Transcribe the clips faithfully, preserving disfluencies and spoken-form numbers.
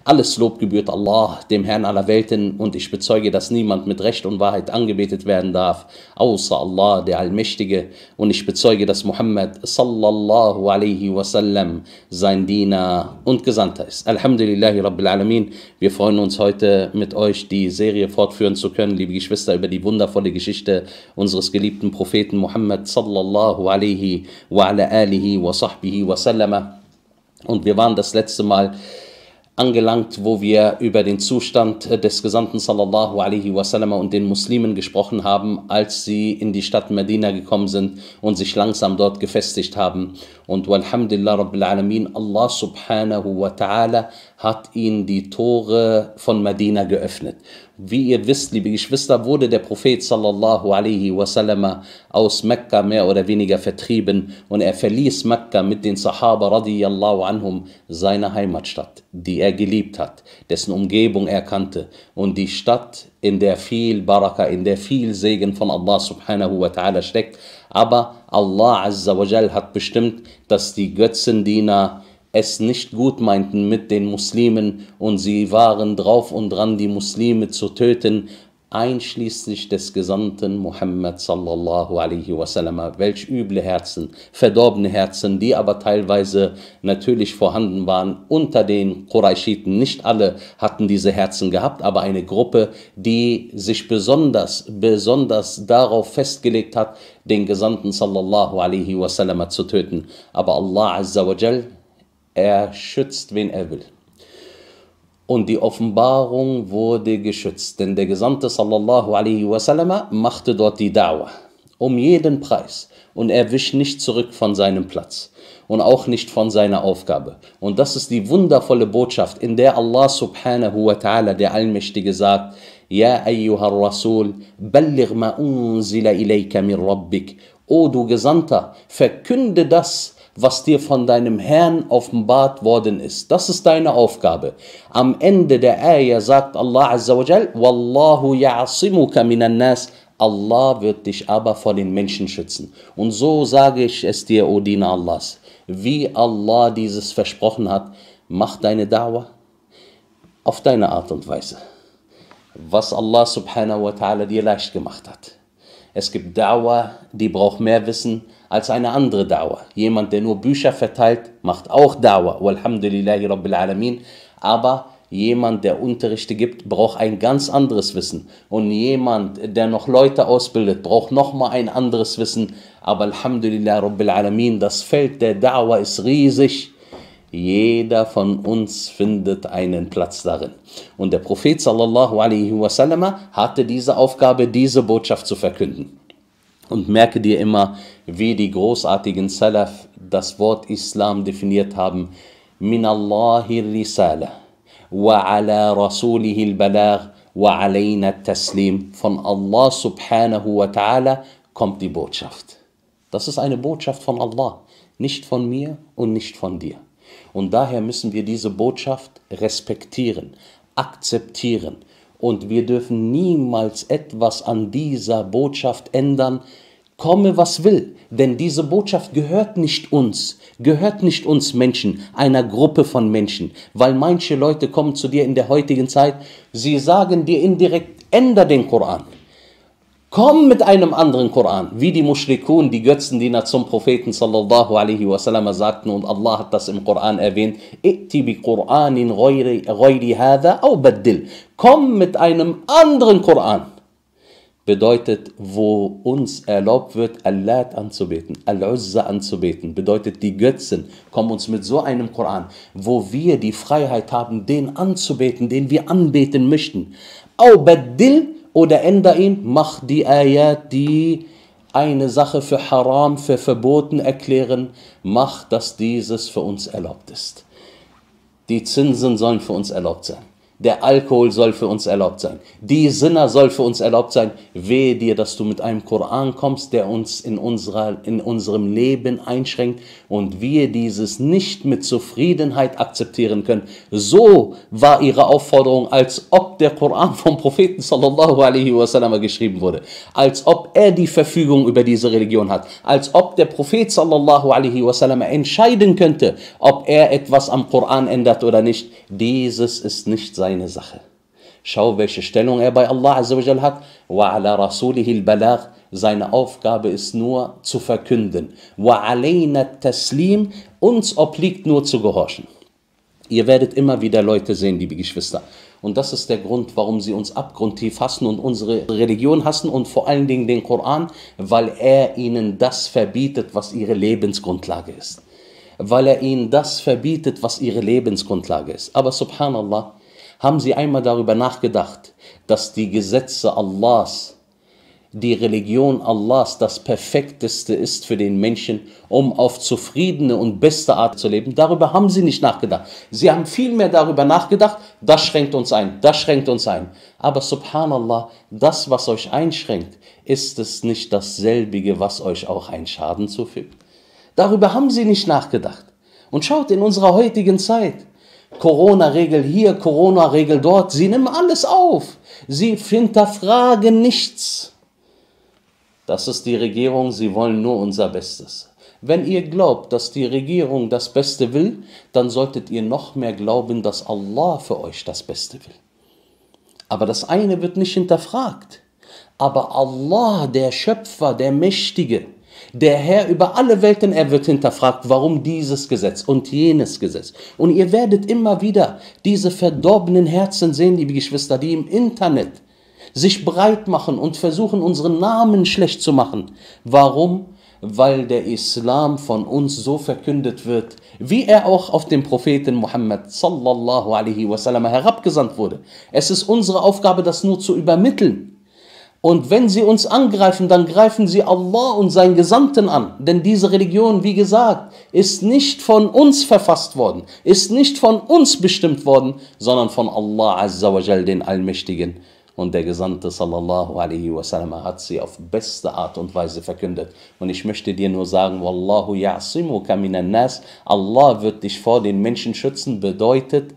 Alles Lob gebührt Allah, dem Herrn aller Welten, und ich bezeuge, dass niemand mit Recht und Wahrheit angebetet werden darf, außer Allah, der Allmächtige, und ich bezeuge, dass Muhammad sallallahu alaihi wasallam sein Diener und Gesandter ist. Alhamdulillahi Rabbil Alamin. Wir freuen uns heute mit euch die Serie fortführen zu können, liebe Geschwister, über die wundervolle Geschichte unseres geliebten Propheten Muhammad sallallahu alaihi wa ala alihi wa sahbihi wa sallama. Und wir waren das letzte Mal angelangt, wo wir über den Zustand des Gesandten sallallahu alaihi wasallam und den Muslimen gesprochen haben, als sie in die Stadt Medina gekommen sind und sich langsam dort gefestigt haben. Und walhamdulillah Rabbil Alamin, Allah subhanahu wa ta'ala hat ihnen die Tore von Medina geöffnet. Wie ihr wisst, liebe Geschwister, wurde der Prophet sallallahu alaihi wasallam aus Mekka mehr oder weniger vertrieben und er verließ Mekka mit den Sahaba radiyallahu anhum, seine Heimatstadt, die er geliebt hat, dessen Umgebung er kannte, und die Stadt, in der viel Baraka, in der viel Segen von Allah subhanahu wa ta'ala steckt. Aber Allah azza wa jal hat bestimmt, dass die Götzendiener es nicht gut meinten mit den Muslimen und sie waren drauf und dran, die Muslime zu töten, einschließlich des Gesandten Muhammad sallallahu alaihi wasallam. Welch üble Herzen, verdorbene Herzen, die aber teilweise natürlich vorhanden waren unter den Qurayshiten. Nicht alle hatten diese Herzen gehabt, aber eine Gruppe, die sich besonders, besonders darauf festgelegt hat, den Gesandten sallallahu alaihi wasallam zu töten. Aber Allah azza wa jal, er schützt, wen er will. Und die Offenbarung wurde geschützt, denn der Gesandte sallallahu alaihi wasallam machte dort die Da'wah um jeden Preis und er wich nicht zurück von seinem Platz und auch nicht von seiner Aufgabe. Und das ist die wundervolle Botschaft, in der Allah subhanahu wa ta'ala, der Allmächtige, sagt: Ja ayyuhar Rasul, balligh ma unzila ilayka min rabbik. O du Gesandter, verkünde das, was dir von deinem Herrn offenbart worden ist. Das ist deine Aufgabe. Am Ende der Ayah sagt Allah azza wa jal: Wallahu ya'asimuka minan nas. Allah wird dich aber vor den Menschen schützen. Und so sage ich es dir, O Diener Allahs, wie Allah dieses versprochen hat, mach deine Da'wah auf deine Art und Weise, was Allah subhanahu wa ta'ala dir leicht gemacht hat. Es gibt Da'wah, die braucht mehr Wissen als eine andere Da'wah. Jemand, der nur Bücher verteilt, macht auch Da'wah. Walhamdulillahi Rabbil Alamin. Aber jemand, der Unterrichte gibt, braucht ein ganz anderes Wissen. Und jemand, der noch Leute ausbildet, braucht nochmal ein anderes Wissen. Aber Alhamdulillah Rabbil Alamin, das Feld der Da'wah ist riesig. Jeder von uns findet einen Platz darin. Und der Prophet sallallahu alaihi wasallam hatte diese Aufgabe, diese Botschaft zu verkünden. Und merke dir immer, wie die großartigen Salaf das Wort Islam definiert haben: Min Allahi risala wa ala rasulihi al-balagh wa alayna at-taslim. Von Allah subhanahu wa ta'ala kommt die Botschaft. Das ist eine Botschaft von Allah, nicht von mir und nicht von dir. Und daher müssen wir diese Botschaft respektieren, akzeptieren. Und wir dürfen niemals etwas an dieser Botschaft ändern, komme was will. Denn diese Botschaft gehört nicht uns, gehört nicht uns Menschen, einer Gruppe von Menschen. Weil manche Leute kommen zu dir in der heutigen Zeit, sie sagen dir indirekt, änder den Koran. Komm mit einem anderen Koran, wie die Mushrikun, die Götzendiener zum Propheten sallallahu alaihi wasallam sagten, und Allah hat das im Koran erwähnt: I'ti bi Qur'anin ghayri hadha aw baddil. Komm mit einem anderen Koran. Bedeutet, wo uns erlaubt wird, Allat anzubeten, Al-Uzza anzubeten, bedeutet die Götzen. Komm uns mit so einem Koran, wo wir die Freiheit haben, den anzubeten, den wir anbeten möchten. Aw baddil, oder änder ihn, mach die Ayat, die eine Sache für haram, für verboten erklären, mach, dass dieses für uns erlaubt ist. Die Zinsen sollen für uns erlaubt sein. Der Alkohol soll für uns erlaubt sein. Die Sinner soll für uns erlaubt sein. Wehe dir, dass du mit einem Koran kommst, der uns in, unserer, in unserem Leben einschränkt und wir dieses nicht mit Zufriedenheit akzeptieren können. So war ihre Aufforderung, als ob der Koran vom Propheten sallallahu alaihi wasallam geschrieben wurde. Als ob er die Verfügung über diese Religion hat. Als ob der Prophet sallallahu alaihi wasallam entscheiden könnte, ob er etwas am Koran ändert oder nicht. Dieses ist nicht sein eine Sache. Schau, welche Stellung er bei Allah Azza wa Jal hat. Wa ala rasulihi al-balagh. Seine Aufgabe ist nur zu verkünden. Wa alayna taslim. Uns obliegt nur zu gehorchen. Ihr werdet immer wieder Leute sehen, liebe Geschwister. Und das ist der Grund, warum sie uns abgrundtief hassen und unsere Religion hassen und vor allen Dingen den Koran, weil er ihnen das verbietet, was ihre Lebensgrundlage ist. Weil er ihnen das verbietet, was ihre Lebensgrundlage ist. Aber subhanallah, haben Sie einmal darüber nachgedacht, dass die Gesetze Allahs, die Religion Allahs das Perfekteste ist für den Menschen, um auf zufriedene und beste Art zu leben? Darüber haben Sie nicht nachgedacht. Sie haben vielmehr darüber nachgedacht, das schränkt uns ein, das schränkt uns ein. Aber subhanallah, das, was euch einschränkt, ist es nicht dasselbige, was euch auch einen Schaden zufügt? Darüber haben Sie nicht nachgedacht. Und schaut in unserer heutigen Zeit, Corona-Regel hier, Corona-Regel dort. Sie nehmen alles auf. Sie hinterfragen nichts. Das ist die Regierung, sie wollen nur unser Bestes. Wenn ihr glaubt, dass die Regierung das Beste will, dann solltet ihr noch mehr glauben, dass Allah für euch das Beste will. Aber das eine wird nicht hinterfragt. Aber Allah, der Schöpfer, der Mächtige, der Herr über alle Welten, er wird hinterfragt, warum dieses Gesetz und jenes Gesetz. Und ihr werdet immer wieder diese verdorbenen Herzen sehen, liebe Geschwister, die im Internet sich breit machen und versuchen, unseren Namen schlecht zu machen. Warum? Weil der Islam von uns so verkündet wird, wie er auch auf den Propheten Muhammad sallallahu alaihi wasallam herabgesandt wurde. Es ist unsere Aufgabe, das nur zu übermitteln. Und wenn sie uns angreifen, dann greifen sie Allah und seinen Gesandten an. Denn diese Religion, wie gesagt, ist nicht von uns verfasst worden, ist nicht von uns bestimmt worden, sondern von Allah Azza wa Jal, den Allmächtigen. Und der Gesandte sallallahu alaihi wasallam hat sie auf beste Art und Weise verkündet. Und ich möchte dir nur sagen, Wallahu ya'simuka minan nas. Allah wird dich vor den Menschen schützen, bedeutet,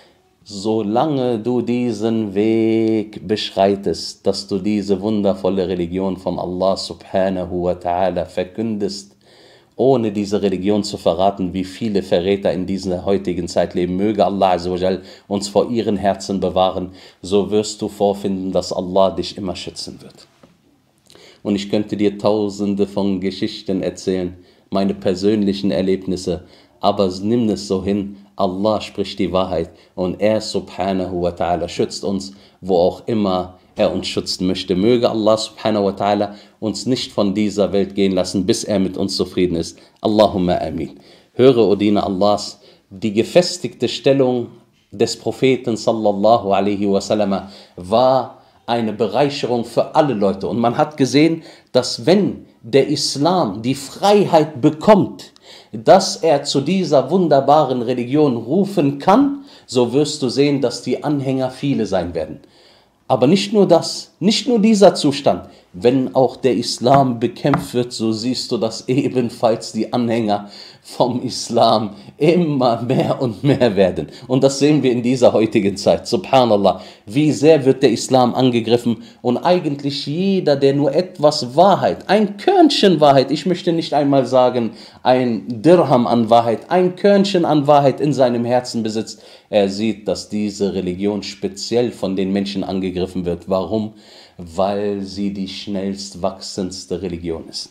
solange du diesen Weg beschreitest, dass du diese wundervolle Religion von Allah subhanahu wa ta'ala verkündest, ohne diese Religion zu verraten, wie viele Verräter in dieser heutigen Zeit leben, möge Allah Azza wa Jal uns vor ihren Herzen bewahren, so wirst du vorfinden, dass Allah dich immer schützen wird. Und ich könnte dir tausende von Geschichten erzählen, meine persönlichen Erlebnisse, aber nimm es so hin, Allah spricht die Wahrheit und er subhanahu wa ta'ala schützt uns, wo auch immer er uns schützen möchte. Möge Allah subhanahu wa ta'ala uns nicht von dieser Welt gehen lassen, bis er mit uns zufrieden ist. Allahumma amin. Höre, O Diener Allahs, die gefestigte Stellung des Propheten sallallahu alaihi wasallam war eine Bereicherung für alle Leute. Und man hat gesehen, dass wenn der Islam die Freiheit bekommt, dass er zu dieser wunderbaren Religion rufen kann, so wirst du sehen, dass die Anhänger viele sein werden. Aber nicht nur das, nicht nur dieser Zustand. Wenn auch der Islam bekämpft wird, so siehst du, dass ebenfalls die Anhänger vom Islam immer mehr und mehr werden. Und das sehen wir in dieser heutigen Zeit. Subhanallah, wie sehr wird der Islam angegriffen und eigentlich jeder, der nur etwas Wahrheit, ein Körnchen Wahrheit, ich möchte nicht einmal sagen ein Dirham an Wahrheit, ein Körnchen an Wahrheit in seinem Herzen besitzt, er sieht, dass diese Religion speziell von den Menschen angegriffen wird. Warum? Weil sie die schnellst wachsendste Religion ist.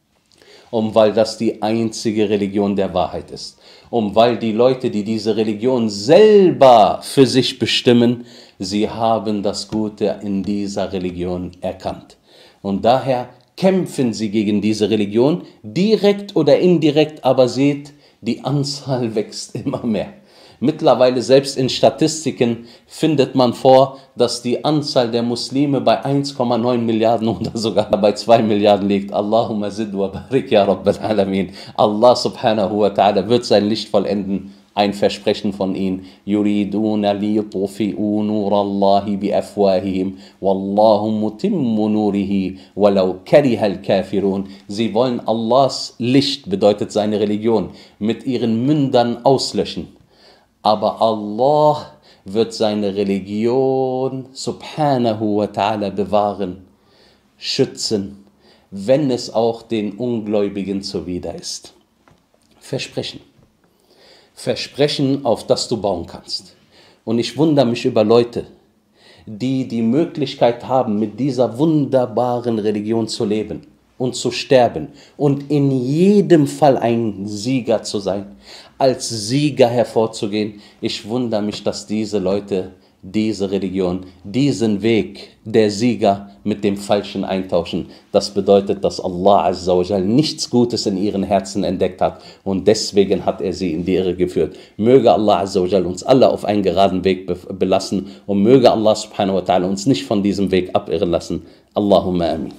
Und weil das die einzige Religion der Wahrheit ist. Und weil die Leute, die diese Religion selber für sich bestimmen, sie haben das Gute in dieser Religion erkannt. Und daher kämpfen sie gegen diese Religion, direkt oder indirekt, aber seht, die Anzahl wächst immer mehr. Mittlerweile selbst in Statistiken findet man vor, dass die Anzahl der Muslime bei eins Komma neun Milliarden oder sogar bei zwei Milliarden liegt. Allahumma zid wa barik ya Rabbal Alamin. Allah subhanahu wa ta'ala wird sein Licht vollenden. ein Versprechen von ihnen. Yuriduna liyutfi'u nurallahi biafwahihim wallahu mutimmu nurihi walau karihal kafirun. Sie wollen Allahs Licht, bedeutet seine Religion, mit ihren Mündern auslöschen. Aber Allah wird seine Religion subhanahu wa ta'ala bewahren, schützen, wenn es auch den Ungläubigen zuwider ist. Versprechen. Versprechen, auf das du bauen kannst. Und ich wundere mich über Leute, die die Möglichkeit haben, mit dieser wunderbaren Religion zu leben und zu sterben und in jedem Fall ein Sieger zu sein, als Sieger hervorzugehen. Ich wundere mich, dass diese Leute diese Religion, diesen Weg der Sieger mit dem Falschen eintauschen. Das bedeutet, dass Allah Azza wa Jal nichts Gutes in ihren Herzen entdeckt hat und deswegen hat er sie in die Irre geführt. Möge Allah Azza wa Jal uns alle auf einen geraden Weg be belassen und möge Allah subhanahu wa ta'ala uns nicht von diesem Weg abirren lassen. Allahumma amin.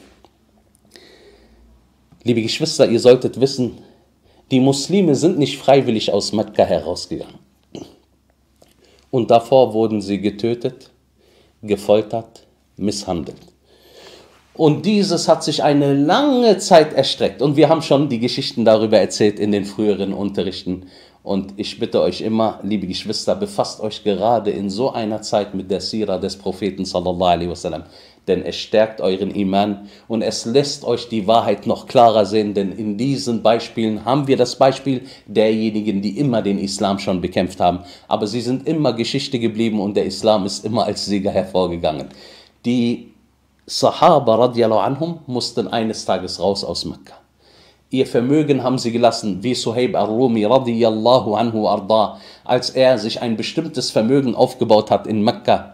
Liebe Geschwister, ihr solltet wissen, die Muslime sind nicht freiwillig aus Mekka herausgegangen. Und davor wurden sie getötet, gefoltert, misshandelt. Und dieses hat sich eine lange Zeit erstreckt. Und wir haben schon die Geschichten darüber erzählt in den früheren Unterrichten. Und ich bitte euch immer, liebe Geschwister, befasst euch gerade in so einer Zeit mit der Sira des Propheten sallallahu alaihi wasallam. Denn es stärkt euren Iman und es lässt euch die Wahrheit noch klarer sehen, denn in diesen Beispielen haben wir das Beispiel derjenigen, die immer den Islam schon bekämpft haben, aber sie sind immer Geschichte geblieben und der Islam ist immer als Sieger hervorgegangen. Die Sahaba radiallahu anhum mussten eines Tages raus aus Mekka. Ihr Vermögen haben sie gelassen, wie Suhaib al-Rumi radiyallahu anhu arda, als er sich ein bestimmtes Vermögen aufgebaut hat in Mekka.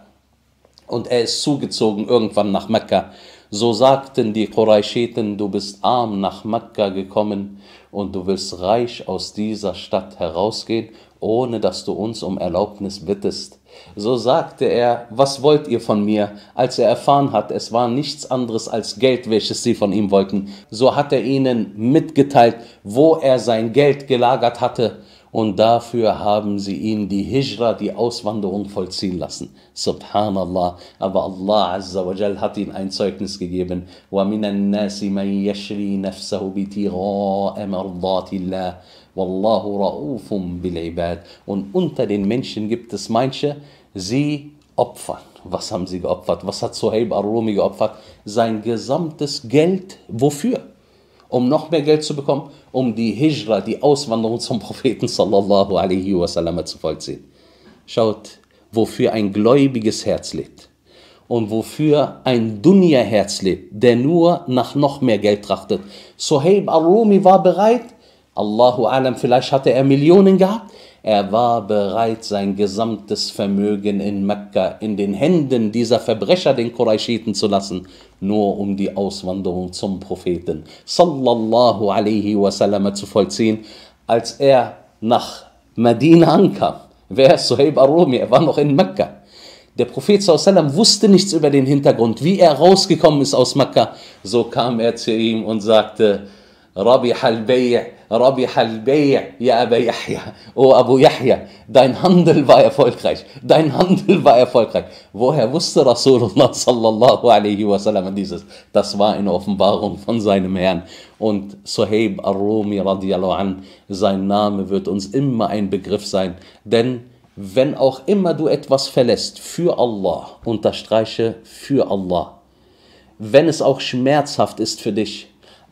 Und er ist zugezogen irgendwann nach Mekka. So sagten die Qurayshiten, du bist arm nach Mekka gekommen und du willst reich aus dieser Stadt herausgehen, ohne dass du uns um Erlaubnis bittest. So sagte er, was wollt ihr von mir? Als er erfahren hat, es war nichts anderes als Geld, welches sie von ihm wollten, so hat er ihnen mitgeteilt, wo er sein Geld gelagert hatte. Und dafür haben sie ihn die Hijra, die Auswanderung, vollziehen lassen. Subhanallah. Aber Allah Azza wa Jal hat ihnen ein Zeugnis gegeben. وَمِنَ النَّاسِ مَنْ يَشْرِي نَفْسَهُ بِتِغَاءَ مَرْضَاتِ اللَّهِ وَاللَّهُ رَؤُوفٌ بِالْعِبَادِ. Und unter den Menschen gibt es manche, sie opfern. Was haben sie geopfert? Was hat Suhaib al-Rumi geopfert? Sein gesamtes Geld. Wofür? Um noch mehr Geld zu bekommen, um die Hijra, die Auswanderung zum Propheten sallallahu alaihi wasallam zu vollziehen. Schaut, wofür ein gläubiges Herz lebt und wofür ein Dunya-Herz lebt, der nur nach noch mehr Geld trachtet. Suhaib al-Rumi war bereit, Allahu alam, vielleicht hatte er Millionen gehabt, er war bereit, sein gesamtes Vermögen in Mekka in den Händen dieser Verbrecher, den Qurayshiten, zu lassen, nur um die Auswanderung zum Propheten sallallahu alaihi wasallam zu vollziehen. Als er nach Medina ankam, wer ist Suhaib al-Rumi? Er war noch in Mekka. Der Prophet sallallahu alaihi wasallam wusste nichts über den Hintergrund, wie er rausgekommen ist aus Mekka. So kam er zu ihm und sagte, Rabih al-Bay', Rabih al-Bay', ja Abu Yahya, oh Abu Yahya, dein Handel war erfolgreich, dein Handel war erfolgreich. Woher wusste Rasulullah sallallahu alaihi wasallam dieses? Das war eine Offenbarung von seinem Herrn. Und Suhaib al-Rumi radiyallahu an, sein Name wird uns immer ein Begriff sein, denn wenn auch immer du etwas verlässt für Allah, unterstreiche für Allah, wenn es auch schmerzhaft ist für dich,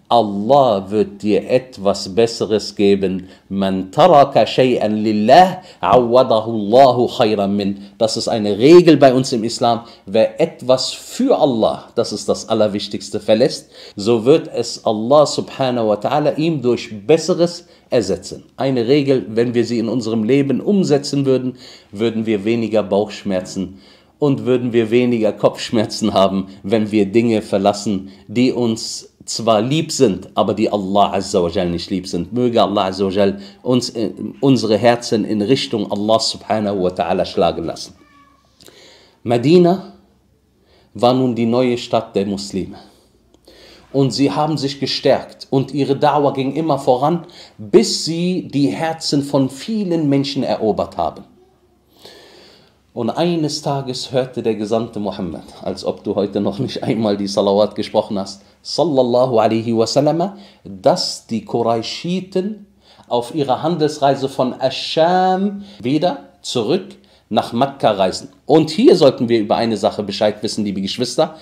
Allah wird dir etwas Besseres geben. Man taraka shay'an lillah, awadahu Allahu khayran min. Das ist eine Regel bei uns im Islam. Wer etwas für Allah, das ist das Allerwichtigste, verlässt, so wird es Allah subhanahu wa ta'ala ihm durch Besseres ersetzen. Eine Regel, wenn wir sie in unserem Leben umsetzen würden, würden wir weniger Bauchschmerzen und würden wir weniger Kopfschmerzen haben, wenn wir Dinge verlassen, die uns zwar lieb sind, aber die Allah Azza wa Jal nicht lieb sind. Möge Allah Azza wa Jal uns in, unsere Herzen in Richtung Allah subhanahu wa ta'ala schlagen lassen. Medina war nun die neue Stadt der Muslime. Und sie haben sich gestärkt und ihre Dauer ging immer voran, bis sie die Herzen von vielen Menschen erobert haben. Und eines Tages hörte der Gesandte Muhammad, als ob du heute noch nicht einmal die Salawat gesprochen hast, sallallahu alaihi wasallam, dass die Qurayshiten auf ihrer Handelsreise von Asch-Scham wieder zurück nach Mekka reisen. Und hier sollten wir über eine Sache Bescheid wissen, liebe Geschwister.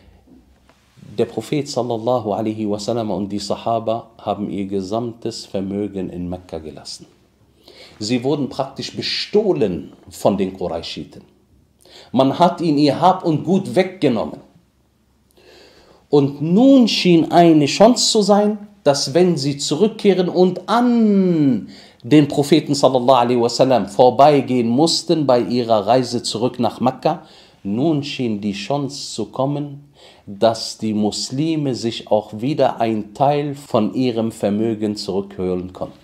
Der Prophet sallallahu alaihi wasallam und die Sahaba haben ihr gesamtes Vermögen in Mekka gelassen. Sie wurden praktisch bestohlen von den Qurayshiten. Man hat ihnen ihr Hab und Gut weggenommen. Und nun schien eine Chance zu sein, dass wenn sie zurückkehren und an den Propheten sallallahu alaihi wasallam vorbeigehen mussten bei ihrer Reise zurück nach Mekka, nun schien die Chance zu kommen, dass die Muslime sich auch wieder einen Teil von ihrem Vermögen zurückholen konnten.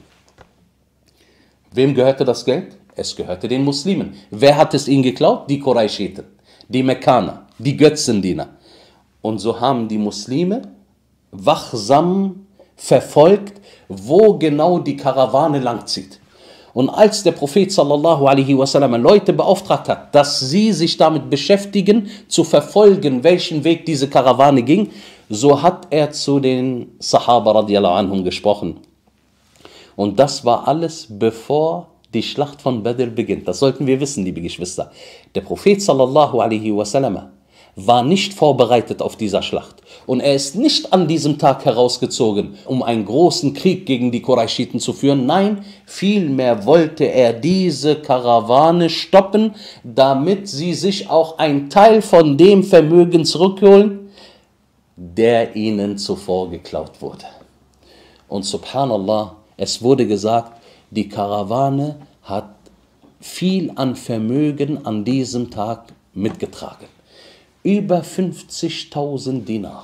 Wem gehörte das Geld? Es gehörte den Muslimen. Wer hat es ihnen geklaut? Die Qurayshiten, die Mekkaner, die Götzendiener. Und so haben die Muslime wachsam verfolgt, wo genau die Karawane langzieht. Und als der Prophet sallallahu alaihi wasallam Leute beauftragt hat, dass sie sich damit beschäftigen, zu verfolgen, welchen Weg diese Karawane ging, so hat er zu den Sahaba radiallahu anhum gesprochen. Und das war alles, bevor die Schlacht von Badr beginnt. Das sollten wir wissen, liebe Geschwister. Der Prophet sallallahu alaihi wasallam war nicht vorbereitet auf dieser Schlacht. Und er ist nicht an diesem Tag herausgezogen, um einen großen Krieg gegen die Qurayshiten zu führen. Nein, vielmehr wollte er diese Karawane stoppen, damit sie sich auch einen Teil von dem Vermögen zurückholen, der ihnen zuvor geklaut wurde. Und subhanallah, es wurde gesagt, die Karawane hat viel an Vermögen an diesem Tag mitgetragen. Über fünfzigtausend Dinar.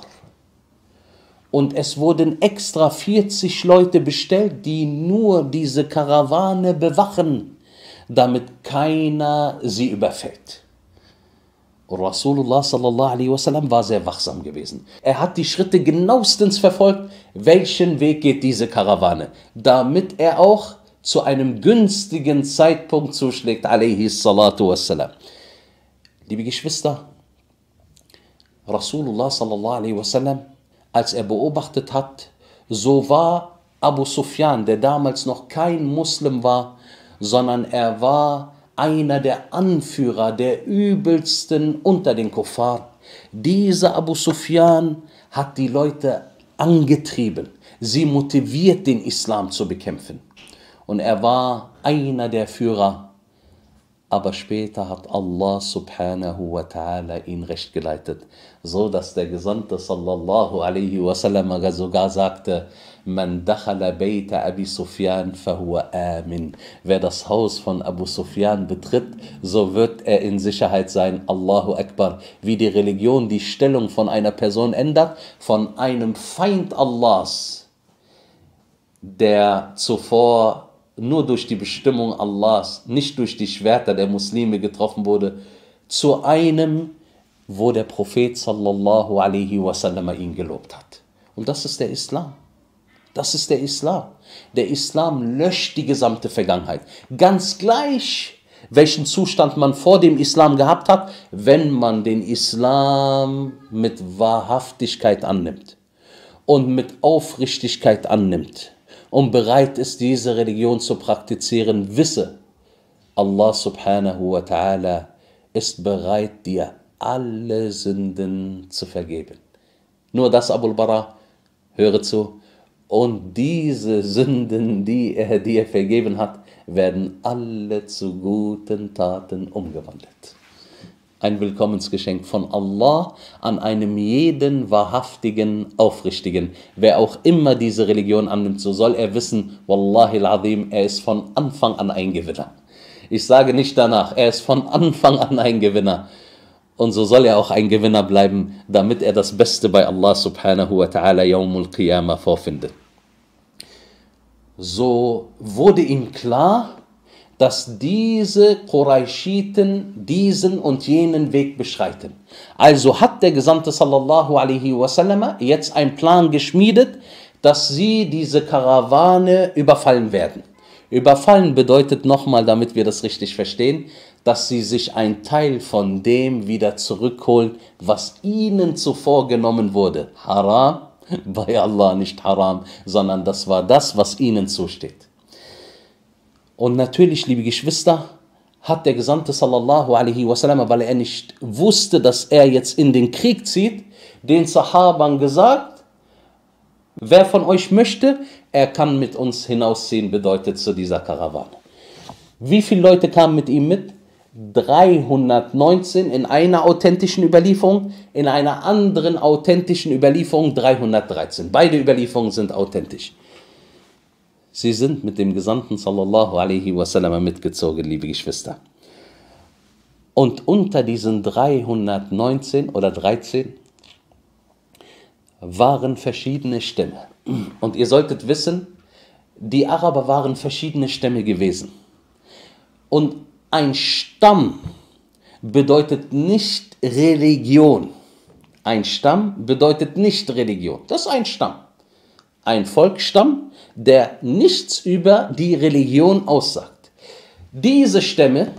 Und es wurden extra vierzig Leute bestellt, die nur diese Karawane bewachen, damit keiner sie überfällt. Und Rasulullah sallallahu alaihi wasallam war sehr wachsam gewesen. Er hat die Schritte genauestens verfolgt, welchen Weg geht diese Karawane, damit er auch zu einem günstigen Zeitpunkt zuschlägt, alaihi salatu wassalam. Liebe Geschwister, Rasulullah sallallahu alaihi wasallam, als er beobachtet hat, so war Abu Sufyan, der damals noch kein Muslim war, sondern er war einer der Anführer der übelsten unter den Kuffar. Dieser Abu Sufyan hat die Leute angetrieben, sie motiviert, den Islam zu bekämpfen. Und er war einer der Führer. Aber später hat Allah subhanahu wa ta'ala ihn recht geleitet, so dass der Gesandte sallallahu alaihi wasallam sogar sagte, Man dakhala bayta Abi Sufyan fahuwa amin. Wer das Haus von Abu Sufyan betritt, so wird er in Sicherheit sein. Allahu Akbar. Wie die Religion die Stellung von einer Person ändert, von einem Feind Allahs, der zuvor nur durch die Bestimmung Allahs, nicht durch die Schwerter der Muslime getroffen wurde, zu einem, wo der Prophet sallallahu alaihi wasallam ihn gelobt hat. Und das ist der Islam. Das ist der Islam. Der Islam löscht die gesamte Vergangenheit. Ganz gleich, welchen Zustand man vor dem Islam gehabt hat, wenn man den Islam mit Wahrhaftigkeit annimmt und mit Aufrichtigkeit annimmt und bereit ist, diese Religion zu praktizieren, wisse, Allah subhanahu wa ta'ala ist bereit, dir alle Sünden zu vergeben. Nur das, Abul Bara, höre zu, und diese Sünden, die er dir vergeben hat, werden alle zu guten Taten umgewandelt. Ein Willkommensgeschenk von Allah an einem jeden wahrhaftigen, aufrichtigen. Wer auch immer diese Religion annimmt, so soll er wissen, Wallahi al-Azim, er ist von Anfang an ein Gewinner. Ich sage nicht danach, er ist von Anfang an ein Gewinner. Und so soll er auch ein Gewinner bleiben, damit er das Beste bei Allah subhanahu wa ta'ala Yawmul Qiyamah vorfindet. So wurde ihm klar, dass diese Qurayshiten diesen und jenen Weg beschreiten. Also hat hat der Gesandte sallallahu alaihi wasallam jetzt einen Plan geschmiedet, dass sie diese Karawane überfallen werden. Überfallen bedeutet nochmal, damit wir das richtig verstehen, dass sie sich einen Teil von dem wieder zurückholen, was ihnen zuvor genommen wurde. Haram, bei Allah nicht haram, sondern das war das, was ihnen zusteht. Und natürlich, liebe Geschwister, hat der Gesandte sallallahu alaihi wasallam, weil er nicht wusste, dass er jetzt in den Krieg zieht, den Sahabern gesagt, wer von euch möchte, er kann mit uns hinausziehen, bedeutet zu dieser Karawane. Wie viele Leute kamen mit ihm mit? dreihundertneunzehn in einer authentischen Überlieferung, in einer anderen authentischen Überlieferung dreihundertdreizehn. Beide Überlieferungen sind authentisch. Sie sind mit dem Gesandten sallallahu alaihi wasallam mitgezogen, liebe Geschwister. Und unter diesen dreihundertneunzehn oder dreizehn waren verschiedene Stämme. Und ihr solltet wissen, die Araber waren verschiedene Stämme gewesen. Und ein Stamm bedeutet nicht Religion. Ein Stamm bedeutet nicht Religion. Das ist ein Stamm. Ein Volksstamm, der nichts über die Religion aussagt. Diese Stämme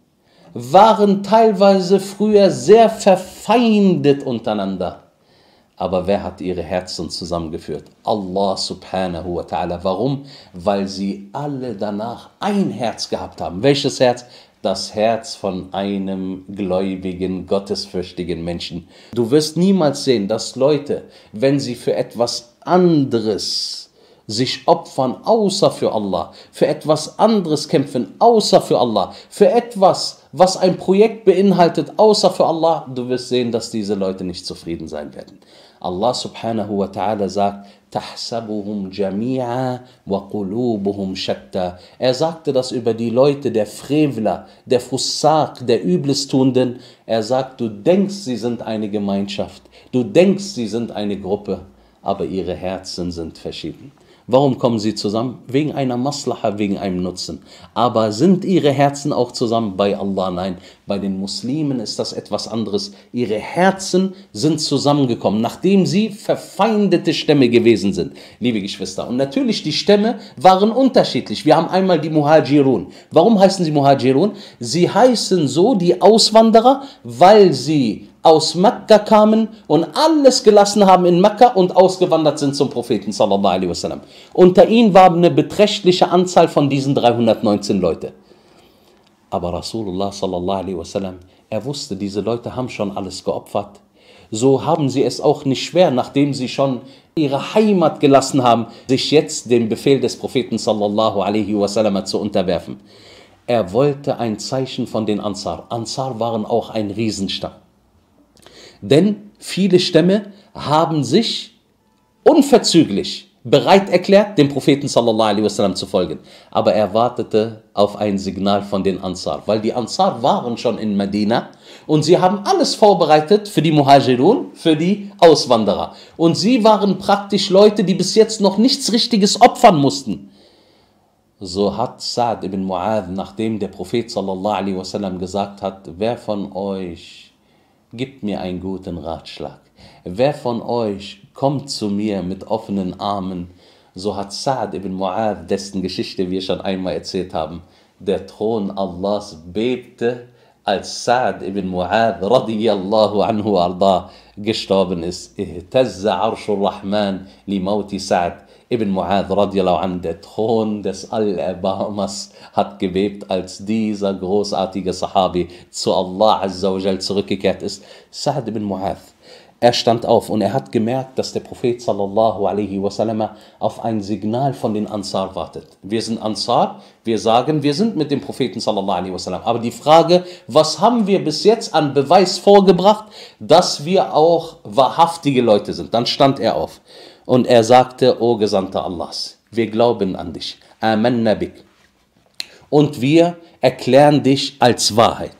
waren teilweise früher sehr verfeindet untereinander. Aber wer hat ihre Herzen zusammengeführt? Allah subhanahu wa ta'ala. Warum? Weil sie alle danach ein Herz gehabt haben. Welches Herz? Das Herz von einem gläubigen, gottesfürchtigen Menschen. Du wirst niemals sehen, dass Leute, wenn sie für etwas anderes sich opfern, außer für Allah, für etwas anderes kämpfen, außer für Allah, für etwas, was ein Projekt beinhaltet, außer für Allah, du wirst sehen, dass diese Leute nicht zufrieden sein werden. Allah subhanahu wa ta'ala sagt, تَحْسَبُهُمْ جَمِيعًا وَقُلُوبُهُمْ شَتَّى. Er sagte das über die Leute, der Frevler, der Fussak, der Üblestuenden. Er sagt, du denkst, sie sind eine Gemeinschaft, du denkst, sie sind eine Gruppe, aber ihre Herzen sind verschieden. Warum kommen sie zusammen? Wegen einer Maslaha, wegen einem Nutzen. Aber sind ihre Herzen auch zusammen? Bei Allah nein. Bei den Muslimen ist das etwas anderes. Ihre Herzen sind zusammengekommen, nachdem sie verfeindete Stämme gewesen sind, liebe Geschwister. Und natürlich, die Stämme waren unterschiedlich. Wir haben einmal die Muhajirun. Warum heißen sie Muhajirun? Sie heißen so, die Auswanderer, weil sie aus Mekka kamen und alles gelassen haben in Mekka und ausgewandert sind zum Propheten sallallahu alaihi wasallam. Unter ihnen war eine beträchtliche Anzahl von diesen dreihundertneunzehn Leute. Aber Rasulullah sallallahu alaihi wasallam, er wusste, diese Leute haben schon alles geopfert. So haben sie es auch nicht schwer, nachdem sie schon ihre Heimat gelassen haben, sich jetzt dem Befehl des Propheten sallallahu alaihi wasallam zu unterwerfen. Er wollte ein Zeichen von den Ansar. Ansar waren auch ein Riesenstamm. Denn viele Stämme haben sich unverzüglich bereit erklärt, dem Propheten sallallahu alaihi wasallam zu folgen. Aber er wartete auf ein Signal von den Ansar, weil die Ansar waren schon in Medina und sie haben alles vorbereitet für die Muhajirun, für die Auswanderer. Und sie waren praktisch Leute, die bis jetzt noch nichts Richtiges opfern mussten. So hat Sa'd ibn Mu'adh, nachdem der Prophet sallallahu alaihi wasallam gesagt hat, wer von euch gibt mir einen guten Ratschlag. Wer von euch kommt zu mir mit offenen Armen? So hat Sa'd ibn Mu'adh, dessen Geschichte wir schon einmal erzählt haben, der Thron Allahs bebte, als Sa'd ibn Mu'adh radiyallahu anhu arda gestorben ist. Ihtazza arshur Rahman li mauti Sa'd ibn Mu'adh radiyallahu anhu. Der Thron des Allerbarmers hat gebebt, als dieser großartige Sahabi zu Allah azza wa jal zurückgekehrt ist. Sa'd ibn Mu'adh, er stand auf und er hat gemerkt, dass der Prophet sallallahu alaihi wasallam auf ein Signal von den Ansar wartet. Wir sind Ansar, wir sagen, wir sind mit dem Propheten sallallahu alaihi wasallam. Aber die Frage, was haben wir bis jetzt an Beweis vorgebracht, dass wir auch wahrhaftige Leute sind? Dann stand er auf und er sagte, O Gesandter Allahs, wir glauben an dich. Amanna bik. Und wir erklären dich als Wahrheit.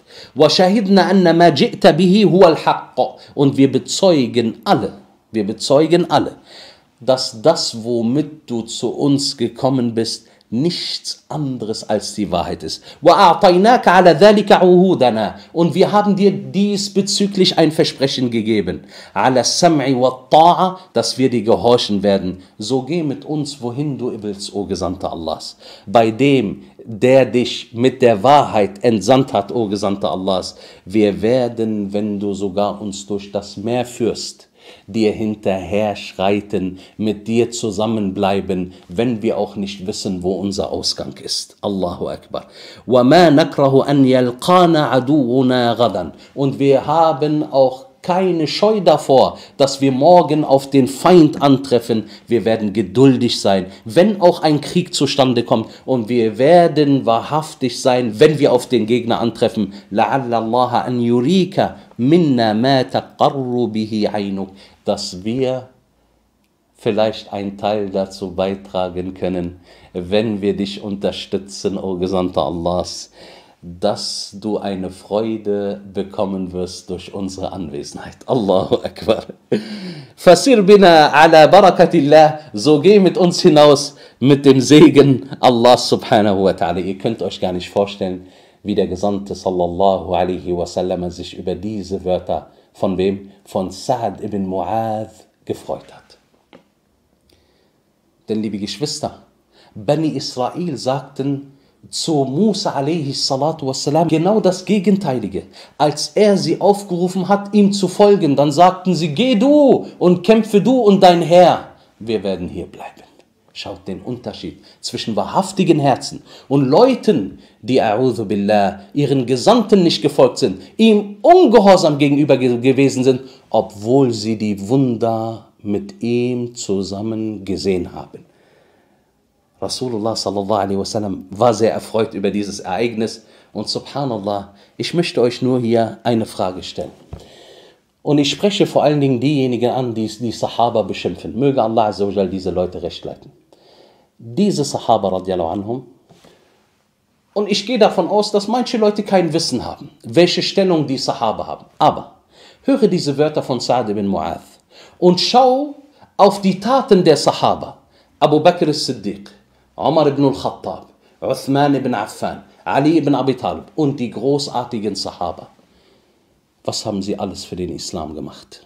Und wir bezeugen alle, wir bezeugen alle, dass das, womit du zu uns gekommen bist, nichts anderes als die Wahrheit ist. وَأَعْطَيْنَاكَ عَلَى ذَلِكَ عُهُودَنَا. Und wir haben dir diesbezüglich ein Versprechen gegeben. عَلَى السَّمْعِ وَالطَّاعَ, dass wir dir gehorchen werden. So geh mit uns, wohin du willst, o Gesandter Allahs. Bei dem, der dich mit der Wahrheit entsandt hat, o Gesandter Allahs, wir werden, wenn du sogar uns durch das Meer führst, dir hinterher schreiten, mit dir zusammenbleiben, wenn wir auch nicht wissen, wo unser Ausgang ist. Allahu Akbar. وَمَا نَكْرَهُ أَنْ يَلْقَانَ عَدُوُّنَا غَدًا. Und wir haben auch keine Scheu davor, dass wir morgen auf den Feind antreffen. Wir werden geduldig sein, wenn auch ein Krieg zustande kommt. Und wir werden wahrhaftig sein, wenn wir auf den Gegner antreffen. لَعَلَّ اللَّهَ أَنْ يُرِيكَ مِنَّا مَا تَقَرُّ بِهِ عَيْنُكَ. Dass wir vielleicht einen Teil dazu beitragen können, wenn wir dich unterstützen, o Gesandter Allahs, dass du eine Freude bekommen wirst durch unsere Anwesenheit. Allahu Akbar. Fasir bina ala barakatillah. So geh mit uns hinaus mit dem Segen Allah subhanahu wa ta'ala. Ihr könnt euch gar nicht vorstellen, wie der Gesandte sallallahu alaihi wasallam sich über diese Wörter von wem? Von Sa'd ibn Mu'adh gefreut hat. Denn liebe Geschwister, Bani Israel sagten zu Musa alaihi salatu wassalam genau das Gegenteilige. Als er sie aufgerufen hat, ihm zu folgen, dann sagten sie, geh du und kämpfe du und dein Herr. Wir werden hier bleiben. Schaut den Unterschied zwischen wahrhaftigen Herzen und Leuten, die a'udhu billah, ihren Gesandten nicht gefolgt sind, ihm ungehorsam gegenüber gewesen sind, obwohl sie die Wunder mit ihm zusammen gesehen haben. Rasulullah sallallahu alaihi wasallam war sehr erfreut über dieses Ereignis und subhanallah, ich möchte euch nur hier eine Frage stellen. Und ich spreche vor allen Dingen diejenigen an, die die Sahaba beschimpfen. Möge Allah azza wa jal diese Leute recht leiten. Diese Sahaba radiallahu anhum, und ich gehe davon aus, dass manche Leute kein Wissen haben, welche Stellung die Sahaba haben. Aber höre diese Wörter von Sa'd ibn Mu'adh und schau auf die Taten der Sahaba. Abu Bakr as-Siddiq, Umar ibn al-Khattab, Uthman ibn Affan, Ali ibn Abi Talib und die großartigen Sahaba. Was haben sie alles für den Islam gemacht?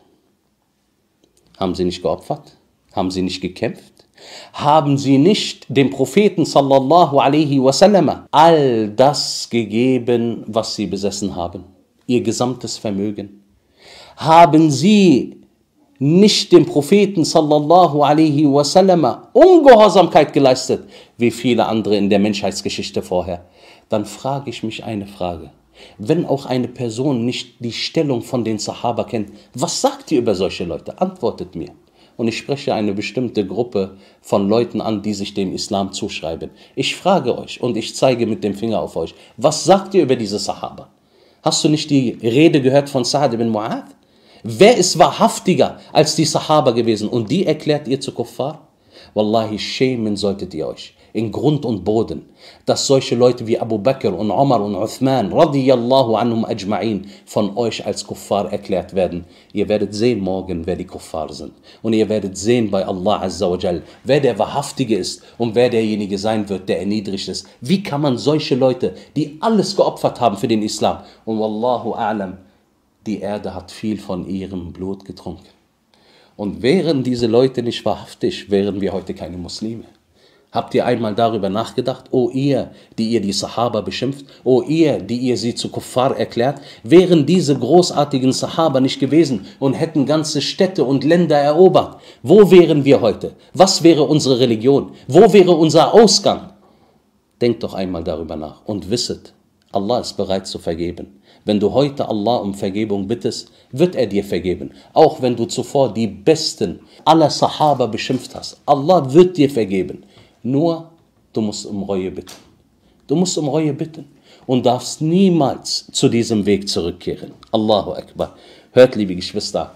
Haben sie nicht geopfert? Haben sie nicht gekämpft? Haben sie nicht dem Propheten sallallahu alaihi wasallam all das gegeben, was sie besessen haben? Ihr gesamtes Vermögen? Haben sie nicht dem Propheten sallallahu alaihi wasallam Ungehorsamkeit geleistet, wie viele andere in der Menschheitsgeschichte vorher? Dann frage ich mich eine Frage. Wenn auch eine Person nicht die Stellung von den Sahaba kennt, was sagt ihr über solche Leute? Antwortet mir. Und ich spreche eine bestimmte Gruppe von Leuten an, die sich dem Islam zuschreiben. Ich frage euch und ich zeige mit dem Finger auf euch, was sagt ihr über diese Sahaba? Hast du nicht die Rede gehört von Sa'd ibn Mu'adh? Wer ist wahrhaftiger als die Sahaba gewesen? Und die erklärt ihr zu Kuffar? Wallahi, schämen solltet ihr euch in Grund und Boden, dass solche Leute wie Abu Bakr und Umar und Uthman radiyallahu anhum ajma'in von euch als Kuffar erklärt werden. Ihr werdet sehen morgen, wer die Kuffar sind. Und ihr werdet sehen bei Allah azza wa jal, wer der Wahrhaftige ist und wer derjenige sein wird, der erniedrigt ist. Wie kann man solche Leute, die alles geopfert haben für den Islam, und wallahu a'lam, die Erde hat viel von ihrem Blut getrunken. Und wären diese Leute nicht wahrhaftig, wären wir heute keine Muslime. Habt ihr einmal darüber nachgedacht, o ihr, die ihr die Sahaba beschimpft, o ihr, die ihr sie zu Kuffar erklärt, wären diese großartigen Sahaba nicht gewesen und hätten ganze Städte und Länder erobert, wo wären wir heute? Was wäre unsere Religion? Wo wäre unser Ausgang? Denkt doch einmal darüber nach und wisset, Allah ist bereit zu vergeben. Wenn du heute Allah um Vergebung bittest, wird er dir vergeben. Auch wenn du zuvor die besten aller Sahaba beschimpft hast. Allah wird dir vergeben. Nur, du musst um Reue bitten. Du musst um Reue bitten und darfst niemals zu diesem Weg zurückkehren. Allahu Akbar. Hört, liebe Geschwister,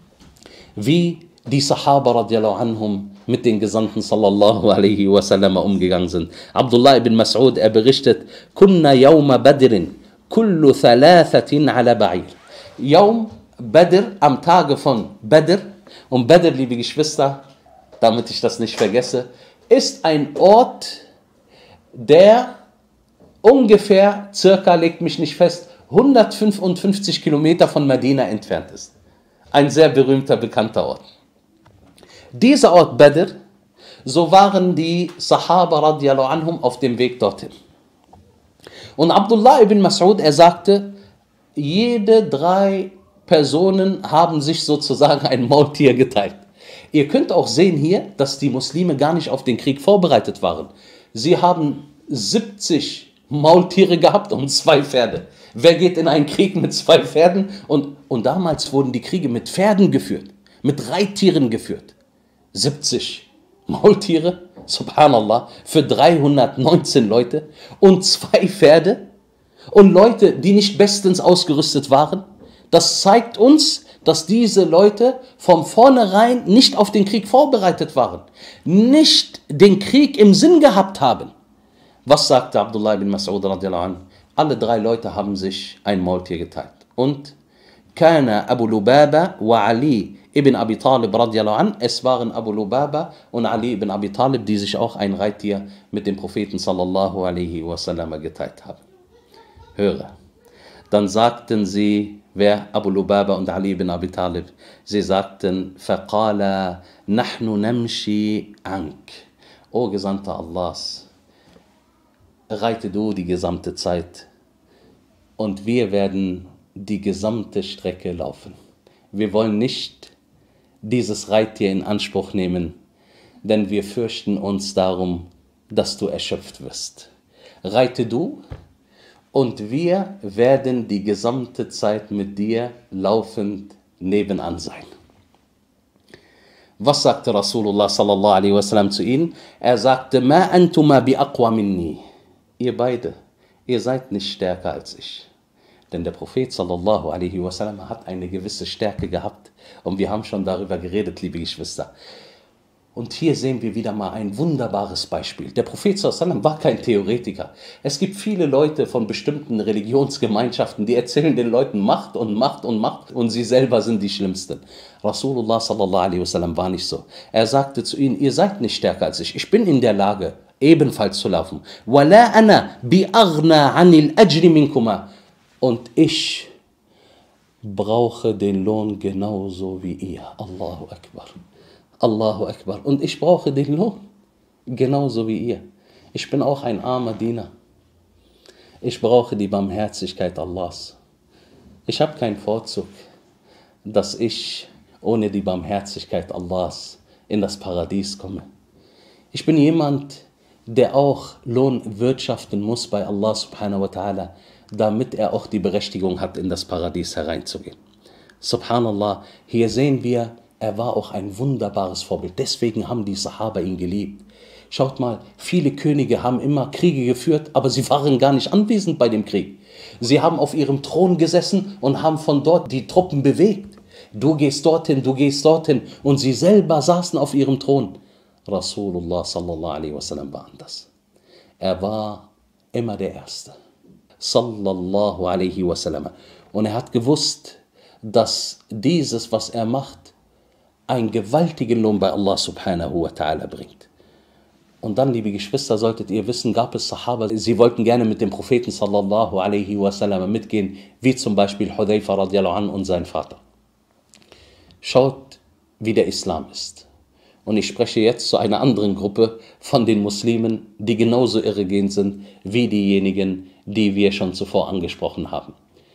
wie die Sahaba radiallahu anhum mit den Gesandten sallallahu alaihi wasallam umgegangen sind. Abdullah ibn Mas'ud, er berichtet, Kunna yawma badrin, kullu thalathatin ala ba'ir. Yawm Badr, am Tage von Badr, und Badr, liebe Geschwister, damit ich das nicht vergesse, ist ein Ort, der ungefähr, circa, legt mich nicht fest, hundertfünfundfünfzig Kilometer von Medina entfernt ist. Ein sehr berühmter, bekannter Ort. Dieser Ort Badr, so waren die Sahaba radiallahu anhum auf dem Weg dorthin. Und Abdullah ibn Mas'ud, er sagte, jede drei Personen haben sich sozusagen ein Maultier geteilt. Ihr könnt auch sehen hier, dass die Muslime gar nicht auf den Krieg vorbereitet waren. Sie haben siebzig Maultiere gehabt und zwei Pferde. Wer geht in einen Krieg mit zwei Pferden? Und, und damals wurden die Kriege mit Pferden geführt, mit Reittieren geführt. siebzig Maultiere, subhanallah, für dreihundertneunzehn Leute und zwei Pferde und Leute, die nicht bestens ausgerüstet waren. Das zeigt uns, dass diese Leute von vornherein nicht auf den Krieg vorbereitet waren, nicht den Krieg im Sinn gehabt haben. Was sagte Abdullah ibn Mas'ud radiallahu anhu? Alle drei Leute haben sich ein Maultier geteilt. Und Kana Abu Lubaba wa Ali ibn Abi Talib radiallahu anhu, es waren Abu Lubaba und Ali ibn Abi Talib, die sich auch ein Reittier mit dem Propheten sallallahu alaihi wasallam geteilt haben. Höre. Dann sagten sie, wer? Abu Lubaba und Ali ibn Abi Talib. Sie sagten, فَقَالَ نَحْنُ نَمْشِي عَنْكَ. O Gesandter Allahs, reite du die gesamte Zeit und wir werden die gesamte Strecke laufen. Wir wollen nicht dieses Reittier in Anspruch nehmen, denn wir fürchten uns darum, dass du erschöpft wirst. Reite du und wir werden die gesamte Zeit mit dir laufend nebenan sein. Was sagte Rasulullah sallallahu alaihi wasallam zu ihnen? Er sagte, Ma antuma bi aqwa minni. Ihr beide, ihr seid nicht stärker als ich. Denn der Prophet sallallahu alaihi wasallam hat eine gewisse Stärke gehabt. Und wir haben schon darüber geredet, liebe Geschwister. Und hier sehen wir wieder mal ein wunderbares Beispiel. Der Prophet sallallahu alaihi wasallam war kein Theoretiker. Es gibt viele Leute von bestimmten Religionsgemeinschaften, die erzählen den Leuten Macht und Macht und Macht und sie selber sind die Schlimmsten. Rasulullah sallallahu alaihi wasallam war nicht so. Er sagte zu ihnen, ihr seid nicht stärker als ich. Ich bin in der Lage, ebenfalls zu laufen. وَلَا أَنَا بِأَغْنَى عَنِ الْأَجْرِ مِنْكُمَا. Und ich brauche den Lohn genauso wie ihr. Allahu Akbar. Allahu Akbar. Und ich brauche den Lohn genauso wie ihr. Ich bin auch ein armer Diener. Ich brauche die Barmherzigkeit Allahs. Ich habe keinen Vorzug, dass ich ohne die Barmherzigkeit Allahs in das Paradies komme. Ich bin jemand, der auch Lohn wirtschaften muss bei Allah subhanahu wa ta'ala, damit er auch die Berechtigung hat, in das Paradies hereinzugehen. Subhanallah, hier sehen wir, er war auch ein wunderbares Vorbild. Deswegen haben die Sahaba ihn geliebt. Schaut mal, viele Könige haben immer Kriege geführt, aber sie waren gar nicht anwesend bei dem Krieg. Sie haben auf ihrem Thron gesessen und haben von dort die Truppen bewegt. Du gehst dorthin, du gehst dorthin. Und sie selber saßen auf ihrem Thron. Rasulullah sallallahu alaihi wasallam war anders. Er war immer der Erste. Sallallahu alaihi wasallam. Und er hat gewusst, dass dieses, was er macht, einen gewaltigen Lohn bei Allah subhanahu wa ta'ala bringt. Und dann, liebe Geschwister, solltet ihr wissen, gab es Sahaba, sie wollten gerne mit dem Propheten sallallahu alaihi wasallam mitgehen, wie zum Beispiel Hudayfa radiallahu anhu und sein Vater. Schaut, wie der Islam ist. Und ich spreche jetzt zu einer anderen Gruppe von den Muslimen, die genauso irregehend sind wie diejenigen, die wir schon zuvor angesprochen haben.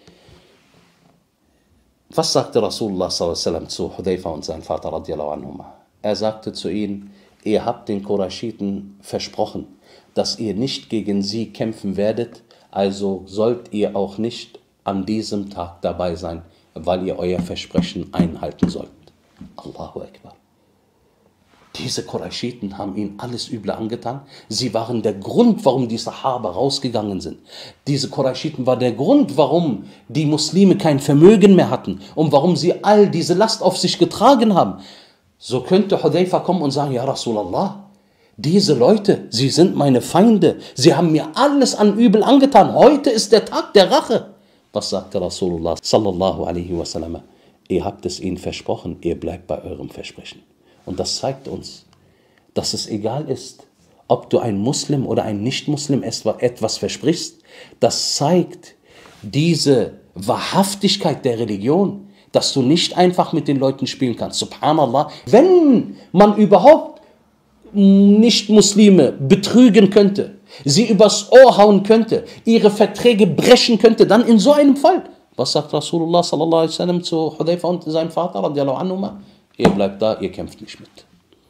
Was sagte Rasulullah sallallahu alaihi wasallam zu Hudayfa und seinem Vater radiallahu anhuma? Er sagte zu ihnen, ihr habt den Qurayshiten versprochen, dass ihr nicht gegen sie kämpfen werdet, also sollt ihr auch nicht an diesem Tag dabei sein, weil ihr euer Versprechen einhalten sollt. Allahu Akbar. Diese Qurayshiten haben ihnen alles Üble angetan. Sie waren der Grund, warum die Sahaba rausgegangen sind. Diese Qurayshiten waren der Grund, warum die Muslime kein Vermögen mehr hatten und warum sie all diese Last auf sich getragen haben. So könnte Hudayfa kommen und sagen, ja Rasulallah, diese Leute, sie sind meine Feinde. Sie haben mir alles an Übel angetan. Heute ist der Tag der Rache. Was sagte Rasulullah sallallahu alaihi wasallam? Ihr habt es ihnen versprochen, ihr bleibt bei eurem Versprechen. Und das zeigt uns, dass es egal ist, ob du ein Muslim oder ein Nicht-Muslim etwas versprichst, das zeigt diese Wahrhaftigkeit der Religion, dass du nicht einfach mit den Leuten spielen kannst. Subhanallah, wenn man überhaupt Nicht-Muslime betrügen könnte, sie übers Ohr hauen könnte, ihre Verträge brechen könnte, dann in so einem Fall. Was sagt Rasulullah sallallahu alaihi wasallam zu Hudayfa und seinem Vater, radiallahu anhuma? Ihr bleibt da, ihr kämpft nicht mit.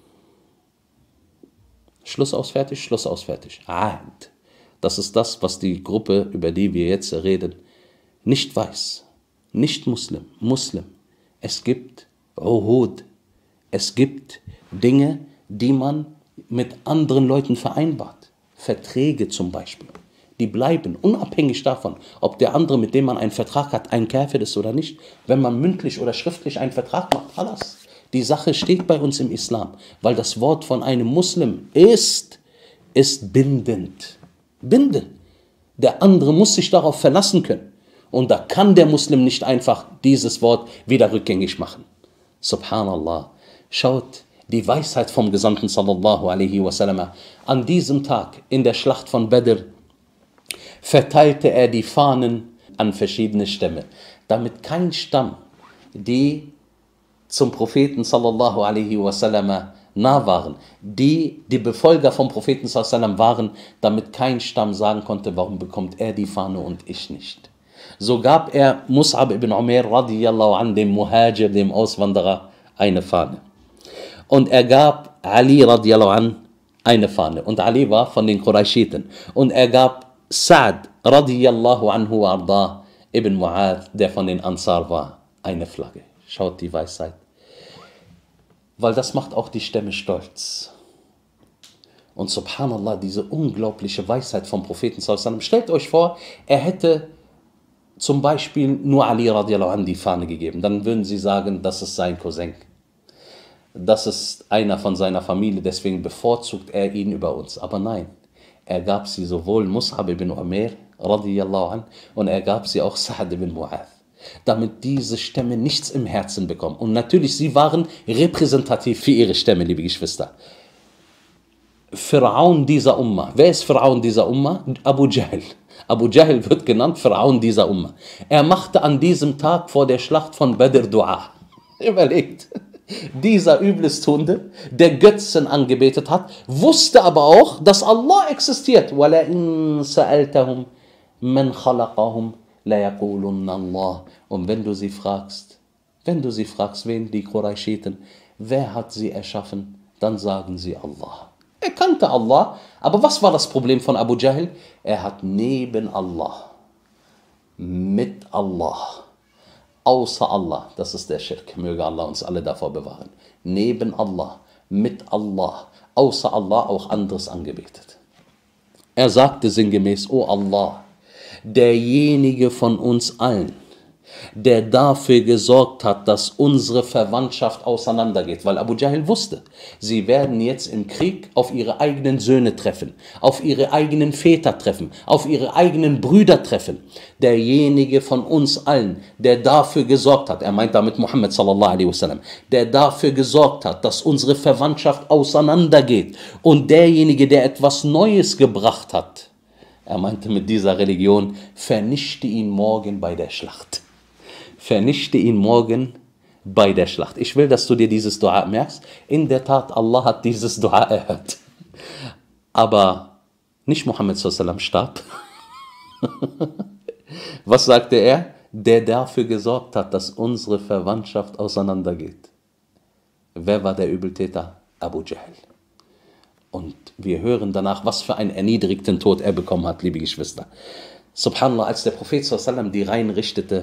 Schluss aus, fertig, Schluss aus, fertig. Ahd. Das ist das, was die Gruppe, über die wir jetzt reden, nicht weiß. Nicht Muslim, Muslim. Es gibt Uhud. Es gibt Dinge, die man mit anderen Leuten vereinbart. Verträge zum Beispiel. Die bleiben unabhängig davon, ob der andere, mit dem man einen Vertrag hat, ein Kafir ist oder nicht. Wenn man mündlich oder schriftlich einen Vertrag macht, alles. Die Sache steht bei uns im Islam, weil das Wort von einem Muslim ist, ist bindend. Bindend. Der andere muss sich darauf verlassen können. Und da kann der Muslim nicht einfach dieses Wort wieder rückgängig machen. Subhanallah. Schaut die Weisheit vom Gesandten sallallahu alaihi wasallam. An diesem Tag in der Schlacht von Badr verteilte er die Fahnen an verschiedene Stämme, damit kein Stamm, die zum Propheten sallallahu alaihi wasallam nah waren, die die Befolger vom Propheten sallallahu alaihi wasallam waren, damit kein Stamm sagen konnte, warum bekommt er die Fahne und ich nicht. So gab er Mus'ab ibn Umair radiyallahu an, dem Muhajir, dem Auswanderer, eine Fahne. Und er gab Ali radiyallahu an eine Fahne. Und Ali war von den Qurayshiten. Und er gab Sa'd radiyallahu anhu arda ibn Mu'adh, der von den Ansar war, eine Flagge. Schaut die Weisheit. Weil das macht auch die Stämme stolz. Und subhanallah, diese unglaubliche Weisheit vom Propheten sallallahu alaihi wasallam. Stellt euch vor, er hätte zum Beispiel nur Ali radiallahu anh die Fahne gegeben. Dann würden sie sagen, das ist sein Cousin. Das ist einer von seiner Familie, deswegen bevorzugt er ihn über uns. Aber nein, er gab sie sowohl Mus'ab ibn Umair radiallahu anh und er gab sie auch Sa'd ibn Mu'adh, damit diese Stämme nichts im Herzen bekommen. Und natürlich, sie waren repräsentativ für ihre Stämme, liebe Geschwister. Pharaon dieser Umma. Wer ist Pharaon dieser Umma? Abu Jahl. Abu Jahl wird genannt Pharaon dieser Umma. Er machte an diesem Tag vor der Schlacht von Badr Dua. Überlegt. Dieser Übelstuende, der Götzen angebetet hat, wusste aber auch, dass Allah existiert. وَلَئِن سَأَلْتَهُمْ مَنْ خَلَقَهُمْ لَيَقُولُنَّ اللَّهُ. Und wenn du sie fragst, wenn du sie fragst, wen die Qurayshiten, wer hat sie erschaffen, dann sagen sie Allah. Er kannte Allah, aber was war das Problem von Abu Jahl? Er hat neben Allah, mit Allah, außer Allah, das ist der Schirk, möge Allah uns alle davor bewahren, neben Allah, mit Allah, außer Allah auch anderes angebetet. Er sagte sinngemäß, O Allah, derjenige von uns allen, der dafür gesorgt hat, dass unsere Verwandtschaft auseinandergeht. Weil Abu Jahl wusste, sie werden jetzt im Krieg auf ihre eigenen Söhne treffen, auf ihre eigenen Väter treffen, auf ihre eigenen Brüder treffen. Derjenige von uns allen, der dafür gesorgt hat, er meint damit Muhammad sallallahu alaihi wasallam, der dafür gesorgt hat, dass unsere Verwandtschaft auseinandergeht und derjenige, der etwas Neues gebracht hat, er meinte mit dieser Religion, vernichte ihn morgen bei der Schlacht. Vernichte ihn morgen bei der Schlacht. Ich will, dass du dir dieses Dua merkst. In der Tat, Allah hat dieses Dua erhört. Aber nicht Muhammad sallallahu alaihi wasallam starb. Was sagte er? Der dafür gesorgt hat, dass unsere Verwandtschaft auseinandergeht. Wer war der Übeltäter? Abu Jahl. Und wir hören danach, was für einen erniedrigten Tod er bekommen hat, liebe Geschwister. Subhanallah, als der Prophet sallallahu alaihi wasallam die Reihen richtete,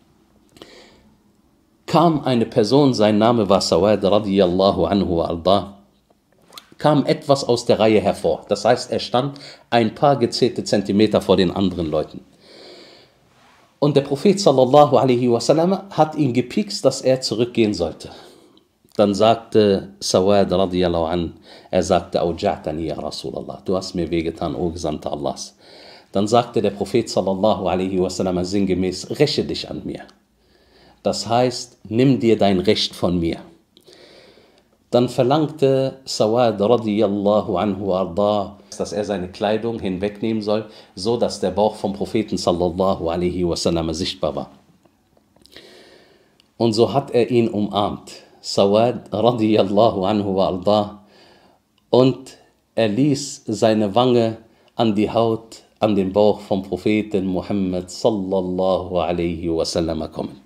kam eine Person, sein Name war Sawad radiyallahu anhu wa arda, kam etwas aus der Reihe hervor. Das heißt, er stand ein paar gezählte Zentimeter vor den anderen Leuten. Und der Prophet sallallahu alaihi wasallam hat ihn gepikst, dass er zurückgehen sollte. Dann sagte Sawad radiyallahu an, er sagte, Auja'tani ya Rasulallah, du hast mir wehgetan, o Gesandter Allahs. Dann sagte der Prophet sallallahu alaihi wasallam sinngemäß, räche dich an mir. Das heißt, nimm dir dein Recht von mir. Dann verlangte Sawad radiyallahu anhu arda, dass er seine Kleidung hinwegnehmen soll, so dass der Bauch vom Propheten sallallahu alaihi wasallam sichtbar war. Und so hat er ihn umarmt, Sawad radiyallahu anhu arda, und er ließ seine Wange an die Haut, an den Bauch vom Propheten Muhammad sallallahu alaihi wasallam kommen.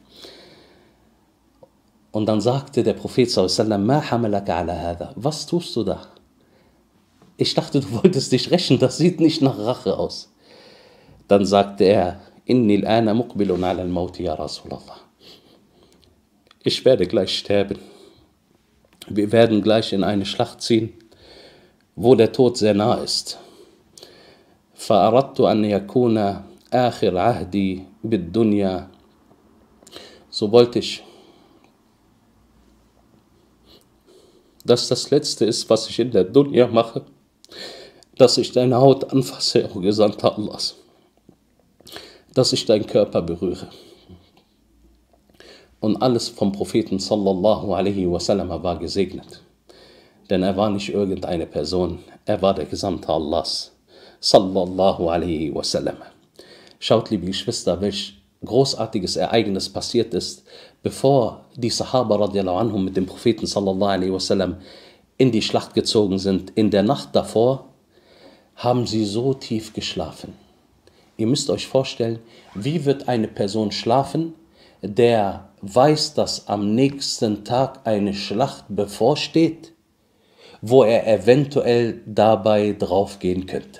Und dann sagte der Prophet sallallahu alaihi wasallam, Ma hamalaka ala hadha? Was tust du da? Ich dachte, du wolltest dich rächen, das sieht nicht nach Rache aus. Dann sagte er, Inni al-ana muqbilun ala al-maut ya Rasulallah. Ich werde gleich sterben. Wir werden gleich in eine Schlacht ziehen, wo der Tod sehr nah ist. فَأَرَدْتُ أَنْ يَكُونَ آخِرْ عَهْدِي بِالدُّنْيَا. So wollte ich, dass das Letzte ist, was ich in der Dunya mache, dass ich deine Haut anfasse, o Gesandter Allahs, dass ich deinen Körper berühre. Und alles vom Propheten sallallahu alaihi wasallam war gesegnet. Denn er war nicht irgendeine Person, er war der Gesandte Allahs, sallallahu alaihi wasallam. Schaut, liebe Geschwister, welch großartiges Ereignis passiert ist, bevor die Sahaba radiallahu anhum mit dem Propheten sallallahu alaihi wasallam in die Schlacht gezogen sind. In der Nacht davor haben sie so tief geschlafen. Ihr müsst euch vorstellen, wie wird eine Person schlafen, der weiß, dass am nächsten Tag eine Schlacht bevorsteht, wo er eventuell dabei draufgehen könnte.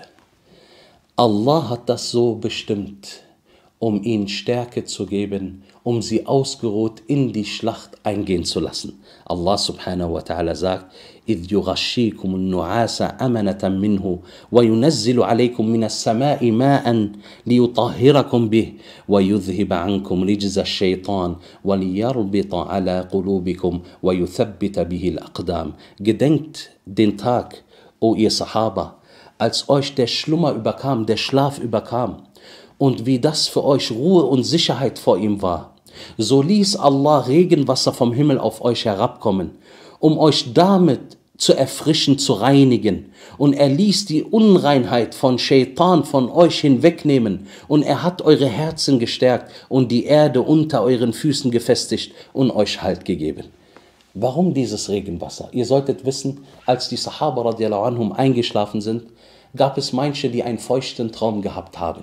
Allah hat das so bestimmt, um ihnen Stärke zu geben, um sie ausgeruht in die Schlacht eingehen zu lassen. Allah subhanahu wa ta'ala sagt, إِذْ يُغَشِّيكُمُ النُّعَاسَ أَمَنَةً مِّنْهُ وَيُنَزِّلُ عَلَيْكُم مِّنَ السَّمَاءِ مَاءً لِيُطَهِّرَكُم بِهِ وَيُذْهِبَ عَنكُمْ رِجْزَ الشَّيْطَانِ وَلِيَرْبِطَ عَلَى قُلُوبِكُمْ وَيُثَبِّتَ بِهِ الْأَقْدَامِ. Gedenkt den Tag, o ihr Sahaba, als euch der Schlummer überkam, der Schlaf überkam, und wie das für euch Ruhe und Sicherheit vor ihm war. So ließ Allah Regenwasser vom Himmel auf euch herabkommen, um euch damit zu erfrischen, zu reinigen. Und er ließ die Unreinheit von Shaitan von euch hinwegnehmen. Und er hat eure Herzen gestärkt und die Erde unter euren Füßen gefestigt und euch Halt gegeben. Warum dieses Regenwasser? Ihr solltet wissen, als die Sahaba radiallahu anhum eingeschlafen sind, gab es manche, die einen feuchten Traum gehabt haben.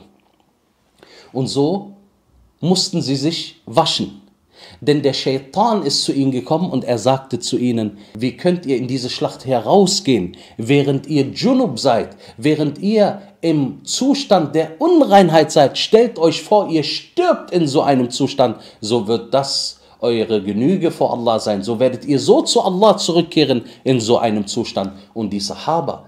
Und so mussten sie sich waschen. Denn der Shaitan ist zu ihnen gekommen und er sagte zu ihnen, wie könnt ihr in diese Schlacht herausgehen, während ihr Junub seid, während ihr im Zustand der Unreinheit seid. Stellt euch vor, ihr stirbt in so einem Zustand, so wird das eure Genüge vor Allah sein. So werdet ihr so zu Allah zurückkehren in so einem Zustand. Und die Sahaba,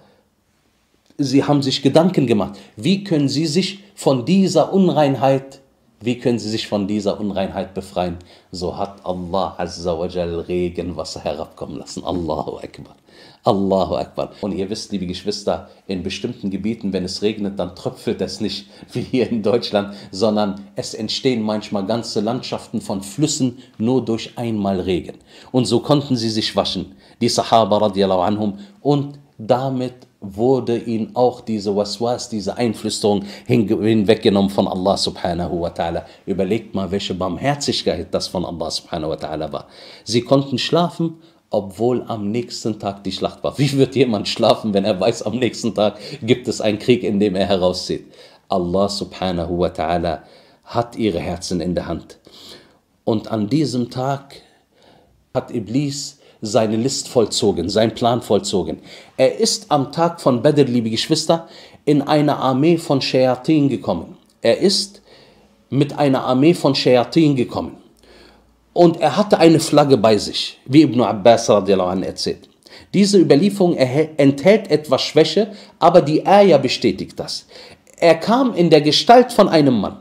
sie haben sich Gedanken gemacht, wie können sie sich von dieser Unreinheit, wie können sie sich von dieser Unreinheit befreien? So hat Allah Azza wa Jal Regenwasser herabkommen lassen. Allahu Akbar. Allahu Akbar. Und ihr wisst, liebe Geschwister, in bestimmten Gebieten, wenn es regnet, dann tröpfelt es nicht wie hier in Deutschland, sondern es entstehen manchmal ganze Landschaften von Flüssen nur durch einmal Regen. Und so konnten sie sich waschen, die Sahaba radiallahu anhum, und damit wurde ihnen auch diese Waswas, diese Einflüsterung hinweggenommen von Allah subhanahu wa ta'ala. Überlegt mal, welche Barmherzigkeit das von Allah subhanahu wa ta'ala war. Sie konnten schlafen, obwohl am nächsten Tag die Schlacht war. Wie wird jemand schlafen, wenn er weiß, am nächsten Tag gibt es einen Krieg, in dem er herauszieht? Allah subhanahu wa ta'ala hat ihre Herzen in der Hand. Und an diesem Tag hat Iblis seine List vollzogen, seinen Plan vollzogen. Er ist am Tag von Badr, liebe Geschwister, in eine Armee von Shayatin gekommen. Er ist mit einer Armee von Shayatin gekommen. Und er hatte eine Flagge bei sich, wie Ibn Abbas radiallahu anhu erzählt. Diese Überlieferung enthält etwas Schwäche, aber die Ayah bestätigt das. Er kam in der Gestalt von einem Mann.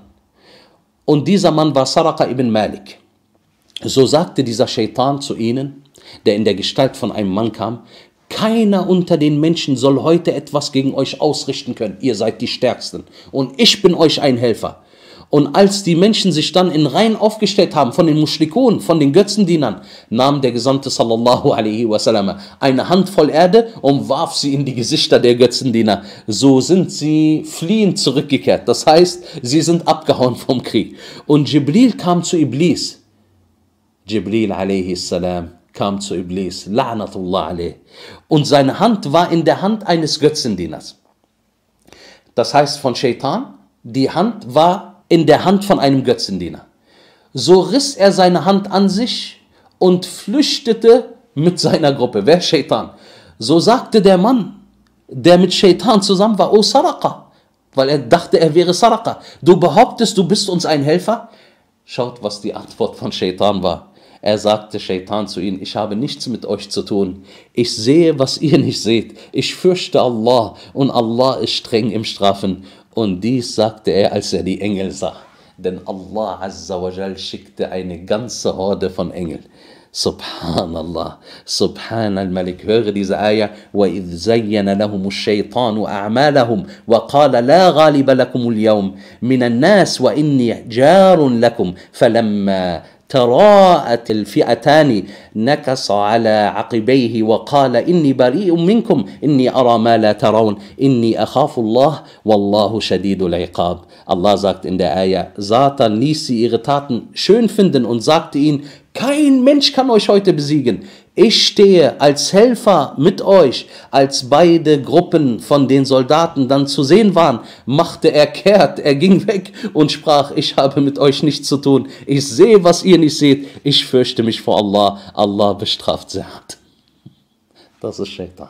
Und dieser Mann war Saraqa ibn Malik. So sagte dieser Shaitan zu ihnen, der in der Gestalt von einem Mann kam, keiner unter den Menschen soll heute etwas gegen euch ausrichten können. Ihr seid die Stärksten und ich bin euch ein Helfer. Und als die Menschen sich dann in Reihen aufgestellt haben von den Mushrikun, von den Götzendienern, nahm der Gesandte sallallahu alaihi wasallam eine Handvoll Erde und warf sie in die Gesichter der Götzendiener. So sind sie fliehend zurückgekehrt. Das heißt, sie sind abgehauen vom Krieg. Und Jibril kam zu Iblis. Jibril alaihi salam kam zu Iblis, la'natullah alaih. Und seine Hand war in der Hand eines Götzendieners. Das heißt von Shaitan, die Hand war in der Hand von einem Götzendiener. So riss er seine Hand an sich und flüchtete mit seiner Gruppe. Wer? Shaitan. So sagte der Mann, der mit Shaitan zusammen war, O Saraqa, weil er dachte, er wäre Saraqa. Du behauptest, du bist uns ein Helfer? Schaut, was die Antwort von Shaitan war. Er sagte Shaitan zu ihnen, ich habe nichts mit euch zu tun. Ich sehe, was ihr nicht seht. Ich fürchte Allah und Allah ist streng im Strafen. Und dies sagte er, als er die Engel sah. Denn Allah Azza wa Jal schickte eine ganze Horde von Engeln. Subhanallah, Subhan al-Malik. Höre diese Ayah. وَإِذْ زَيَّنَ لَهُمُ الشَّيْطَانُ أَعْمَالَهُمْ وَقَالَ لَا غَالِبَ لَكُمُ الْيَوْمِ مِنَ النَّاسِ وَإِنِّي جَارٌ لَكُمْ فَلَمَّا تراءت الفئتان نكص على عقبيه وقال إني بريء منكم إني أرى ما لا ترون إني أخاف الله والله شديد العقاب. Allah sagt in der Ayah, Satan ließ sie ihre Taten schön finden und sagte ihnen, kein Mensch kann euch heute besiegen. Ich stehe als Helfer mit euch. Als beide Gruppen von den Soldaten dann zu sehen waren, machte er kehrt, er ging weg und sprach, ich habe mit euch nichts zu tun. Ich sehe, was ihr nicht seht. Ich fürchte mich vor Allah. Allah bestraft sehr hart. Das ist Shaitan.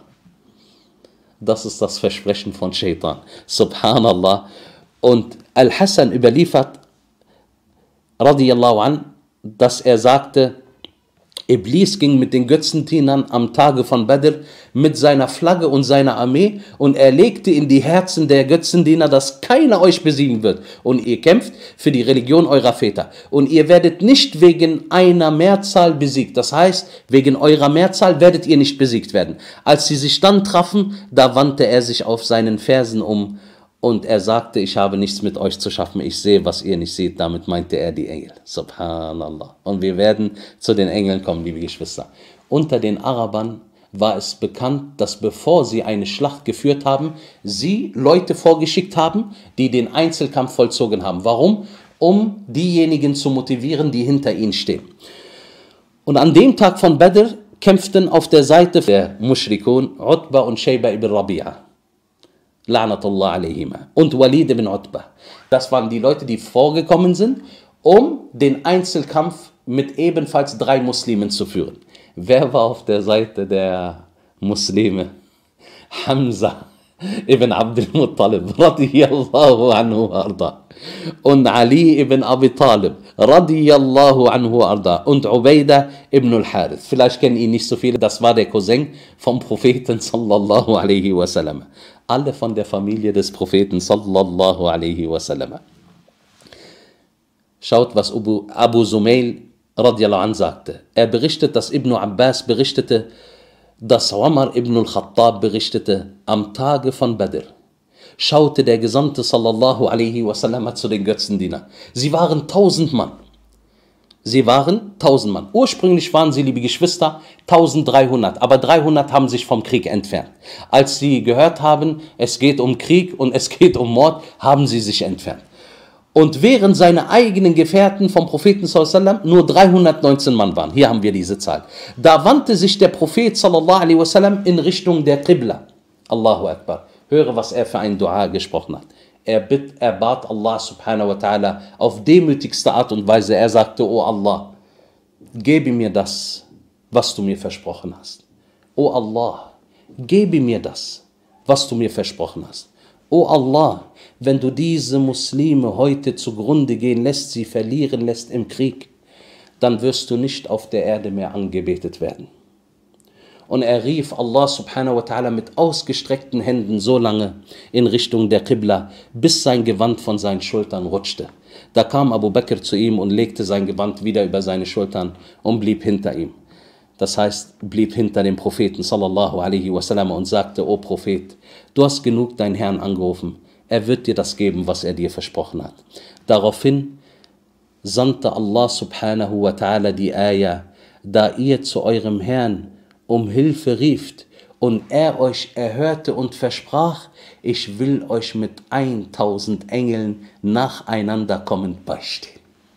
Das ist das Versprechen von Shaitan. Subhanallah. Und Al-Hassan überliefert, radiyallahu an, dass er sagte, Iblis ging mit den Götzendienern am Tage von Badr mit seiner Flagge und seiner Armee und er legte in die Herzen der Götzendiener, dass keiner euch besiegen wird. Und ihr kämpft für die Religion eurer Väter. Und ihr werdet nicht wegen einer Mehrzahl besiegt. Das heißt, wegen eurer Mehrzahl werdet ihr nicht besiegt werden. Als sie sich dann trafen, da wandte er sich auf seinen Fersen um und er sagte, ich habe nichts mit euch zu schaffen, ich sehe, was ihr nicht seht. Damit meinte er die Engel. Subhanallah. Und wir werden zu den Engeln kommen, liebe Geschwister. Unter den Arabern war es bekannt, dass bevor sie eine Schlacht geführt haben, sie Leute vorgeschickt haben, die den Einzelkampf vollzogen haben. Warum? Um diejenigen zu motivieren, die hinter ihnen stehen. Und an dem Tag von Badr kämpften auf der Seite der Mushrikun Utba und Shayba ibn Rabi'a. La'natullah alayhima. Und Walid ibn Utbah. Das waren die Leute, die vorgekommen sind, um den Einzelkampf mit ebenfalls drei Muslimen zu führen. Wer war auf der Seite der Muslime? Hamza ibn Abdul Muttalib, radiyallahu anhu arda. Und Ali ibn Abi Talib, radiyallahu anhu arda. Und Ubaidah ibn al-Harith. Vielleicht kennen ihn nicht so viele, das war der Cousin vom Propheten sallallahu alaihi wasallam. Alle von der Familie des Propheten sallallahu alaihi wasallam. Schaut, was Abu, Abu Sumail radiallahu anh sagte. Er berichtet, dass Ibn Abbas berichtete, dass Umar ibn al-Khattab berichtete, am Tage von Badr schaute der Gesandte sallallahu alaihi wasallam zu den Götzendienern. Sie waren tausend Mann. Sie waren tausend Mann. Ursprünglich waren sie, liebe Geschwister, tausenddreihundert. Aber dreihundert haben sich vom Krieg entfernt. Als sie gehört haben, es geht um Krieg und es geht um Mord, haben sie sich entfernt. Und während seine eigenen Gefährten vom Propheten sallallahu alaihi wasallam nur dreihundertneunzehn Mann waren, hier haben wir diese Zahl, da wandte sich der Prophet sallallahu alaihi wasallam in Richtung der Qibla. Allahu Akbar. Höre, was er für ein Dua gesprochen hat. Er, bitt, er bat Allah subhanahu wa ta'ala auf demütigste Art und Weise. Er sagte, O Allah, gebe mir das, was du mir versprochen hast. O Allah, gebe mir das, was du mir versprochen hast. O Allah, wenn du diese Muslime heute zugrunde gehen lässt, sie verlieren lässt im Krieg, dann wirst du nicht auf der Erde mehr angebetet werden. Und er rief Allah subhanahu wa ta'ala mit ausgestreckten Händen so lange in Richtung der Qibla, bis sein Gewand von seinen Schultern rutschte. Da kam Abu Bakr zu ihm und legte sein Gewand wieder über seine Schultern und blieb hinter ihm. Das heißt, blieb hinter dem Propheten sallallahu alaihi wasallam und sagte, O Prophet, du hast genug deinen Herrn angerufen. er wird dir das geben, was er dir versprochen hat. Daraufhin sandte Allah subhanahu wa ta'ala die Ayah, da ihr zu eurem Herrn um Hilfe rieft und er euch erhörte und versprach, ich will euch mit tausend Engeln nacheinander kommend beistehen.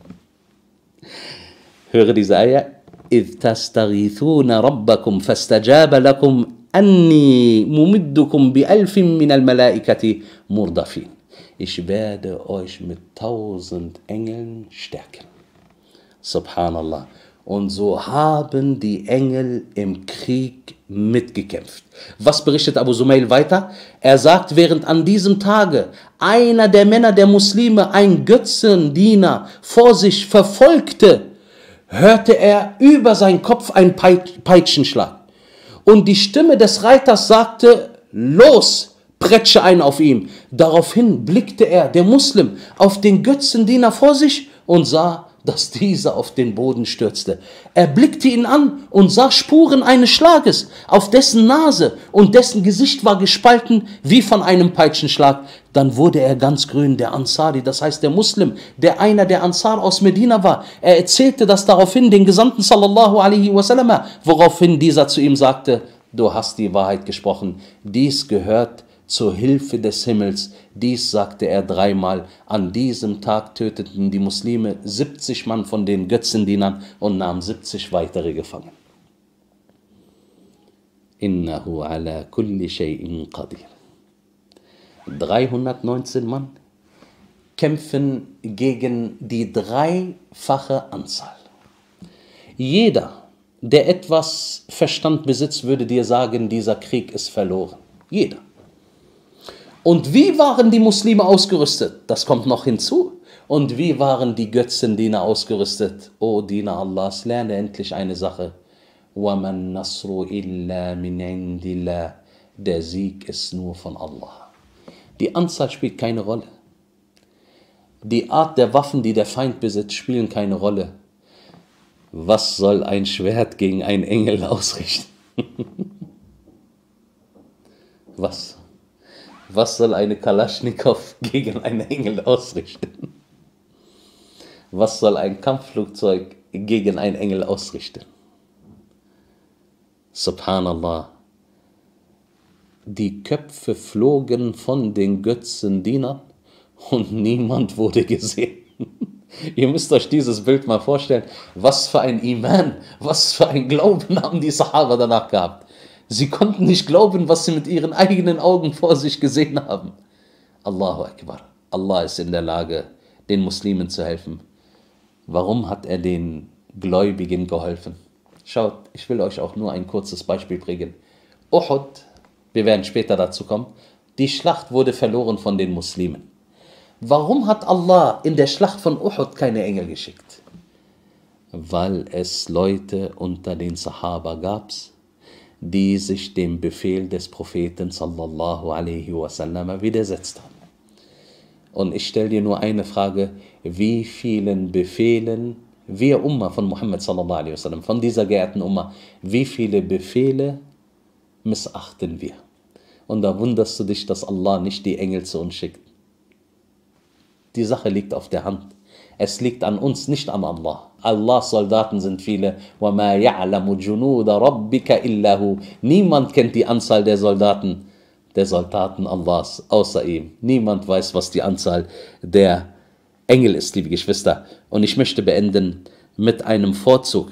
Höre diese Ayah. إِذْ تَسْتَغِيثُونَ رَبَّكُمْ فَاسْتَجَابَ لَكُمْ أَنِّي مُمِدُّكُمْ بِأَلْفٍ مِّنَ الْمَلَائِكَةِ مُرْدَفِينَ. Ich werde euch mit tausend Engeln stärken. Subhanallah. Und so haben die Engel im Krieg mitgekämpft. Was berichtet Abu Sumail weiter? Er sagt, während an diesem Tage einer der Männer der Muslime ein Götzendiener vor sich verfolgte, hörte er über seinen Kopf einen Peitschenschlag. Und die Stimme des Reiters sagte, los, pretsche ein auf ihm. Daraufhin blickte er, der Muslim, auf den Götzendiener vor sich und sah, dass dieser auf den Boden stürzte. Er blickte ihn an und sah Spuren eines Schlages auf dessen Nase und dessen Gesicht war gespalten wie von einem Peitschenschlag. Dann wurde er ganz grün, der Ansari, das heißt der Muslim, der einer der Ansar aus Medina war. Er erzählte das daraufhin den Gesandten sallallahu alaihi wasallam, woraufhin dieser zu ihm sagte, du hast die Wahrheit gesprochen, dies gehört zur Hilfe des Himmels. Dies sagte er dreimal. An diesem Tag töteten die Muslime siebzig Mann von den Götzendienern und nahmen siebzig weitere gefangen. Innahu ala kulli shay'in qadir. dreihundertneunzehn Mann kämpfen gegen die dreifache Anzahl. Jeder, der etwas Verstand besitzt, würde dir sagen, dieser Krieg ist verloren. Jeder. Und wie waren die Muslime ausgerüstet? Das kommt noch hinzu. Und wie waren die Götzendiener ausgerüstet? O Diener Allahs, lerne endlich eine Sache. وَمَنْ نَصْرُ إِلَّا مِنْ عِنْدِ اللَّهِ. Der Sieg ist nur von Allah. Die Anzahl spielt keine Rolle. Die Art der Waffen, die der Feind besitzt, spielen keine Rolle. Was soll ein Schwert gegen einen Engel ausrichten? Was? Was soll eine Kalaschnikow gegen einen Engel ausrichten? Was soll ein Kampfflugzeug gegen einen Engel ausrichten? Subhanallah. Die Köpfe flogen von den Götzendienern und niemand wurde gesehen. Ihr müsst euch dieses Bild mal vorstellen. Was für ein Iman, was für ein Glauben haben die Sahaba danach gehabt. Sie konnten nicht glauben, was sie mit ihren eigenen Augen vor sich gesehen haben. Allahu Akbar. Allah ist in der Lage, den Muslimen zu helfen. Warum hat er den Gläubigen geholfen? Schaut, ich will euch auch nur ein kurzes Beispiel bringen. Uhud, wir werden später dazu kommen, die Schlacht wurde verloren von den Muslimen. Warum hat Allah in der Schlacht von Uhud keine Engel geschickt? Weil es Leute unter den Sahaba gab, die sich dem Befehl des Propheten sallallahu alaihi wasallam widersetzt haben. Und ich stelle dir nur eine Frage, wie vielen Befehlen, wir Umma von Muhammad sallallahu alaihi wasallam, von dieser geehrten Umma, wie viele Befehle missachten wir? Und da wunderst du dich, dass Allah nicht die Engel zu uns schickt. Die Sache liegt auf der Hand. Es liegt an uns, nicht an Allah. Allahs Soldaten sind viele. وَمَا يَعْلَمُ جُنُودَ رَبِّكَ إِلَّا هُ. Niemand kennt die Anzahl der Soldaten, der Soldaten Allahs, außer ihm. Niemand weiß, was die Anzahl der Engel ist, liebe Geschwister. Und ich möchte beenden mit einem Vorzug,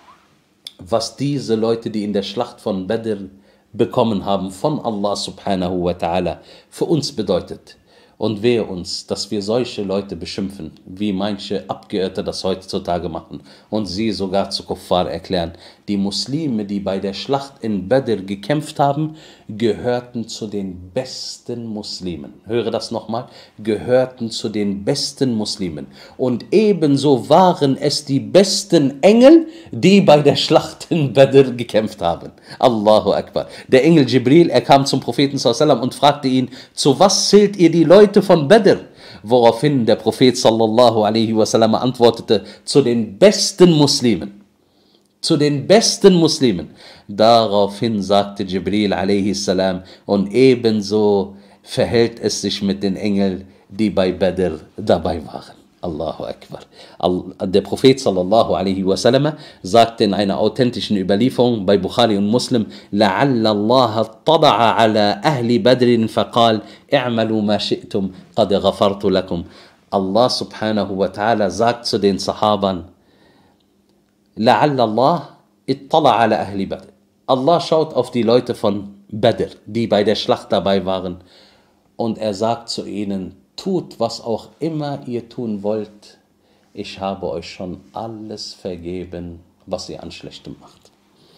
was diese Leute, die in der Schlacht von Badr bekommen haben, von Allah subhanahu wa ta'ala, für uns bedeutet. Und wehe uns, dass wir solche Leute beschimpfen, wie manche Abgeirrte das heutzutage machen und sie sogar zu Kuffar erklären. Die Muslime, die bei der Schlacht in Badr gekämpft haben, gehörten zu den besten Muslimen. Höre das nochmal, gehörten zu den besten Muslimen. Und ebenso waren es die besten Engel, die bei der Schlacht in Badr gekämpft haben. Allahu Akbar. Der Engel Jibril, er kam zum Propheten sallallahu alaihi wasallam und fragte ihn, zu was zählt ihr die Leute von Badr? Woraufhin der Prophet sallallahu alaihi wasallam antwortete, zu den besten Muslimen. Zu den besten Muslimen. Daraufhin sagte Jibril alaihi salam, und ebenso verhält es sich mit den Engeln, die bei Badr dabei waren. Allahu Akbar. Der Prophet sallallahu alaihi wasallam sagte in einer authentischen Überlieferung bei Bukhari und Muslim: لَعَلَّ اللَّهَ طَلَعَ عَلَى أَهْلِ بَدْرٍ فَقَالَ اعْمَلُوا مَا شِئْتُمْ قَدْ غَفَرْتُ لَكُمْ. Allah subhanahu wa ta'ala sagt zu den Sahabern: لَعَلَّ اللَّهَ اطَّلَعَ عَلَى أَهْلِ بَدْرٍ. Allah schaut auf die Leute von Badr, die bei der Schlacht dabei waren, und er sagt zu ihnen: Tut, was auch immer ihr tun wollt, ich habe euch schon alles vergeben, was ihr an Schlechtem macht.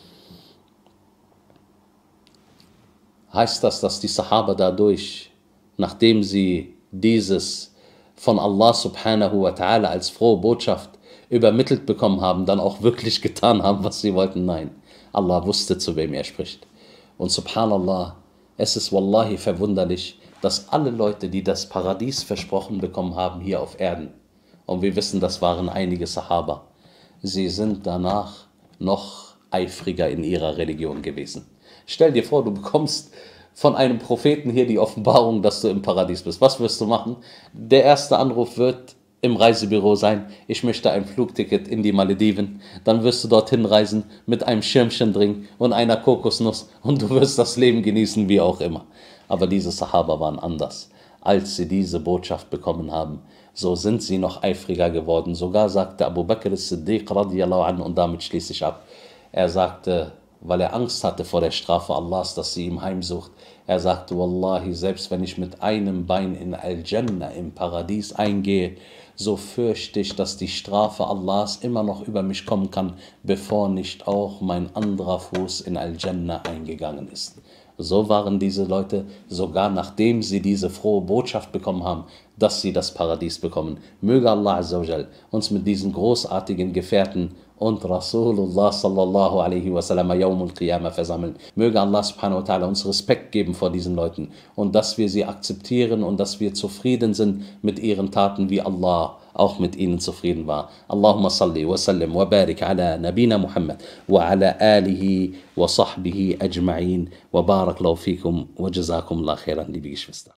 Heißt das, dass die Sahaba dadurch, nachdem sie dieses von Allah subhanahu wa ta'ala als frohe Botschaft übermittelt bekommen haben, dann auch wirklich getan haben, was sie wollten? Nein, Allah wusste, zu wem er spricht. Und subhanallah, es ist wallahi verwunderlich, dass alle Leute, die das Paradies versprochen bekommen haben hier auf Erden, und wir wissen, das waren einige Sahaba, sie sind danach noch eifriger in ihrer Religion gewesen. Stell dir vor, du bekommst von einem Propheten hier die Offenbarung, dass du im Paradies bist. Was wirst du machen? Der erste Anruf wird im Reisebüro sein: Ich möchte ein Flugticket in die Malediven. Dann wirst du dorthin reisen mit einem Schirmchen drin und einer Kokosnuss, und du wirst das Leben genießen, wie auch immer. Aber diese Sahaba waren anders. Als sie diese Botschaft bekommen haben, so sind sie noch eifriger geworden. Sogar sagte Abu Bakr as-Siddiq radiyallahu anhu, und damit schließe ich ab, er sagte, weil er Angst hatte vor der Strafe Allahs, dass sie ihm heimsucht, er sagte: Wallahi, selbst wenn ich mit einem Bein in Al-Jannah, im Paradies, eingehe, so fürchte ich, dass die Strafe Allahs immer noch über mich kommen kann, bevor nicht auch mein anderer Fuß in Al-Jannah eingegangen ist. So waren diese Leute, sogar nachdem sie diese frohe Botschaft bekommen haben, dass sie das Paradies bekommen. Möge Allah Azza wa Jal uns mit diesen großartigen Gefährten und Rasulullah sallallahu alaihi wasallam Yawmul Qiyamah versammeln. Möge Allah subhanahu wa ta'ala uns Respekt geben vor diesen Leuten und dass wir sie akzeptieren und dass wir zufrieden sind mit ihren Taten, wie Allah auch mit ihnen zufrieden war. Allahumma salli wa sallim wa barik ala nabina Muhammad wa ala alihi wa sahbihi ajma'in wa barakallahu fikum wa jazakum Allah khairan, liebe Geschwister.